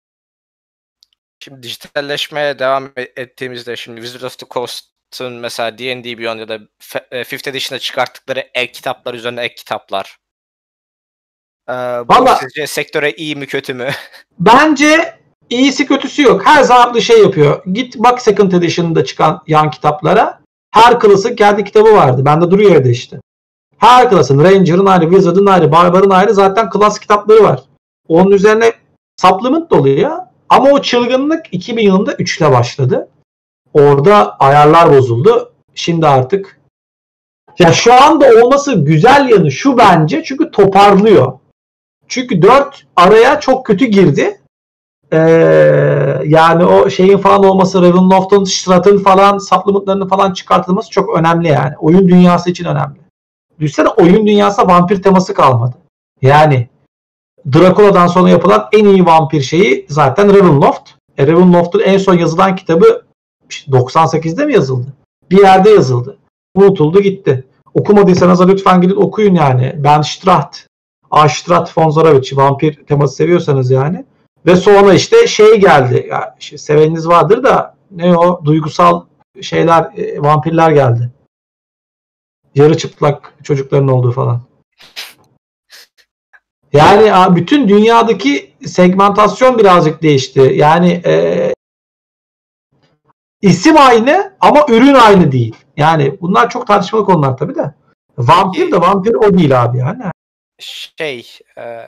Şimdi dijitalleşmeye devam ettiğimizde şimdi Wizards of the Coast'un mesela D and D Beyond ya da fifth Edition'da çıkarttıkları ek kitaplar üzerine ek kitaplar. Ee, bu Vallahi- sizce sektöre iyi mi kötü mü? Bence iyisi kötüsü yok. Her zaman bir şey yapıyor. Git bak Second Edition'da çıkan yan kitaplara. Her klasın kendi kitabı vardı. Bende duruyor evde işte. Her klasın, Ranger'ın ayrı, Wizard'ın ayrı, Barbar'ın ayrı zaten klas kitapları var. Onun üzerine supplement doluyor ya. Ama o çılgınlık iki bin yılında üçle başladı. Orada ayarlar bozuldu. Şimdi artık ya şu anda olması güzel yanı şu bence çünkü toparlıyor. Çünkü dört araya çok kötü girdi. Ee, yani o şeyin falan olması, Ravenloft'un, Strat'ın falan supplement'larının falan çıkartılması çok önemli yani. Oyun dünyası için önemli. Düşünsene oyun dünyasında vampir teması kalmadı. Yani Dracula'dan sonra yapılan en iyi vampir şeyi zaten Ravenloft. E, Ravenloft'un en son yazılan kitabı doksan sekizde mi yazıldı? Bir yerde yazıldı. Unutuldu gitti. Okumadıysanız da lütfen gidin okuyun yani. Ben Straht, Astrat von Zarovich vampir teması seviyorsanız yani. Ve sonra işte şey geldi. Ya, işte seveniniz vardır da ne o duygusal şeyler, e, vampirler geldi. Yarı çıplak çocukların olduğu falan. Yani bütün dünyadaki segmentasyon birazcık değişti. Yani e, isim aynı ama ürün aynı değil. Yani bunlar çok tartışmalı konular tabii de. Vampir de vampir o değil abi yani. Şey e,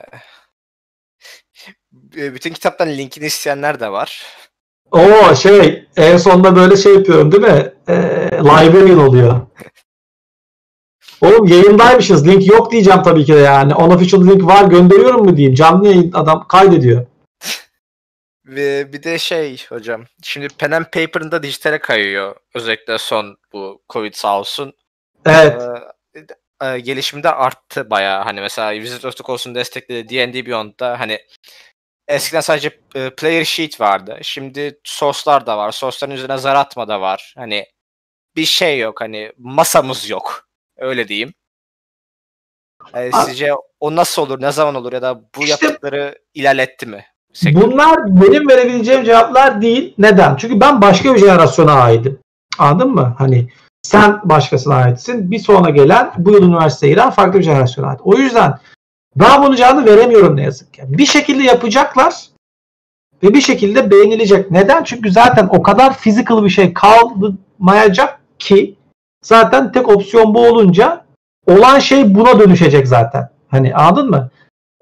bütün kitaptan linkini isteyenler de var. O şey en sonunda böyle şey yapıyorum değil mi? E, librarian oluyor. Oğlum yayındaymışız. Link yok diyeceğim tabii ki de yani. Unofficial link var gönderiyorum mu diyeyim. Canlı yayın adam kaydediyor. Ve bir de şey hocam. Şimdi pen and paper'ın da dijitale kayıyor. Özellikle son bu Covid sağ olsun. Evet. Ee, e, gelişimde arttı bayağı. Hani mesela Wizards of the Coast'un desteklediği D and D Beyond'da hani eskiden sadece e, player sheet vardı. Şimdi source'lar da var. Source'ların üzerine zar atma da var. Hani bir şey yok. Hani masamız yok. Öyle diyeyim. Yani sizce o nasıl olur? Ne zaman olur? Ya da bu İşte, yaptıkları ilerletti mi? Sektör. Bunlar benim verebileceğim cevaplar değil. Neden? Çünkü ben başka bir jenerasyona aitim. Anladın mı? Hani sen başkasına aitsin. Bir sonra gelen bu yıl üniversiteye giren farklı bir jenerasyona ait. O yüzden ben bunun cevabını veremiyorum ne yazık ki. Bir şekilde yapacaklar ve bir şekilde beğenilecek. Neden? Çünkü zaten o kadar physical bir şey kalmayacak ki zaten tek opsiyon bu olunca olan şey buna dönüşecek zaten. Hani anladın mı?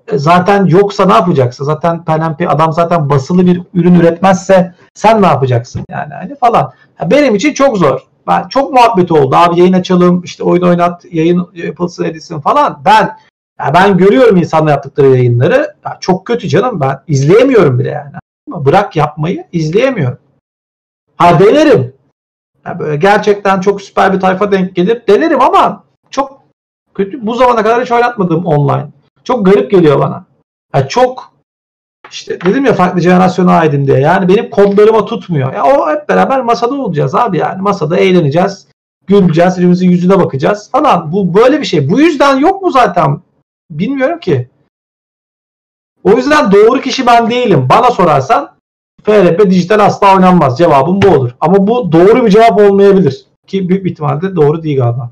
zaten yoksa ne yapacaksın? Zaten P N P adam zaten basılı bir ürün üretmezse sen ne yapacaksın yani hani falan. Benim için çok zor. Ben çok muhabbeti oldu. Abi yayın açalım, işte oyun oynat, yayın yapılsın edilsin falan. Ben ya ben görüyorum insanlar yaptıkları yayınları. Ya çok kötü canım, ben izleyemiyorum bile yani. Bırak yapmayı, izleyemiyorum. Ha denerim. Ya böyle gerçekten çok süper bir tayfa denk gelir denerim ama çok kötü. Bu zamana kadar hiç oynatmadım online. Çok garip geliyor bana. Ya çok işte dedim ya farklı jenerasyona aidim diye. Yani benim kodlarıma tutmuyor. Ya o hep beraber masada olacağız abi yani. Masada eğleneceğiz. Güleceğiz. Birbirimizin yüzüne bakacağız falan. Bu böyle bir şey. Bu yüzden yok mu zaten? Bilmiyorum ki. O yüzden doğru kişi ben değilim. Bana sorarsan F R P dijital asla oynanmaz. Cevabım bu olur. Ama bu doğru bir cevap olmayabilir. Ki büyük bir ihtimalle doğru değil galiba.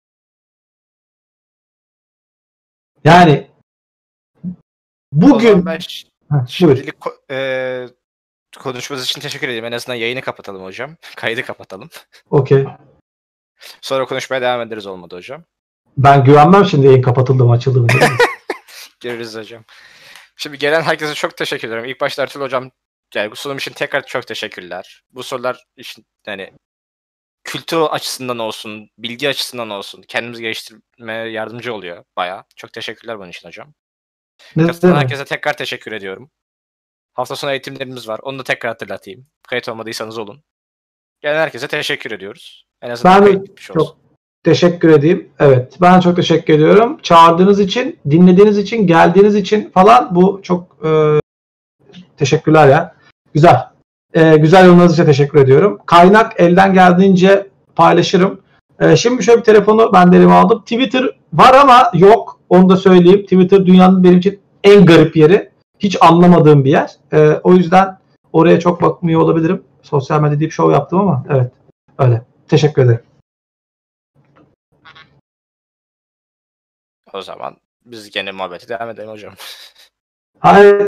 Yani bugün ben Heh, şimdilik ko- e, konuşmanız için teşekkür ederim. En azından yayını kapatalım hocam. Kaydı kapatalım. Okey. Sonra konuşmaya devam ederiz olmadı hocam. Ben güvenmem şimdi yayın kapatıldı mı açıldı mı. Görürüz hocam. Şimdi gelen herkese çok teşekkür ederim. İlk başta Ertuğrul hocam, yani bu sunum için tekrar çok teşekkürler. Bu sorular için yani kültür açısından olsun, bilgi açısından olsun kendimizi geliştirmeye yardımcı oluyor bayağı. Çok teşekkürler bunun için hocam. Katılan herkese tekrar teşekkür ediyorum. Hafta sonu eğitimlerimiz var. Onu da tekrar hatırlatayım. Kayıt olmadıysanız olun. Gelen herkese teşekkür ediyoruz. En azından Ben kayıt çok olsun. teşekkür edeyim. Evet, ben çok teşekkür ediyorum. Çağırdığınız için, dinlediğiniz için, geldiğiniz için falan bu çok e, teşekkürler ya. Güzel. E, güzel yorumlarınız için teşekkür ediyorum. Kaynak elden geldiğince paylaşırım. E, şimdi şöyle bir telefonu ben de elime aldım. Twitter var ama yok. Onu da söyleyeyim. Twitter dünyanın benim için en garip yeri. Hiç anlamadığım bir yer. E, o yüzden oraya çok bakmıyor olabilirim. Sosyal medya deyip show yaptım ama evet. Öyle. Teşekkür ederim. O zaman biz gene muhabbete devam edelim hocam. Hayır.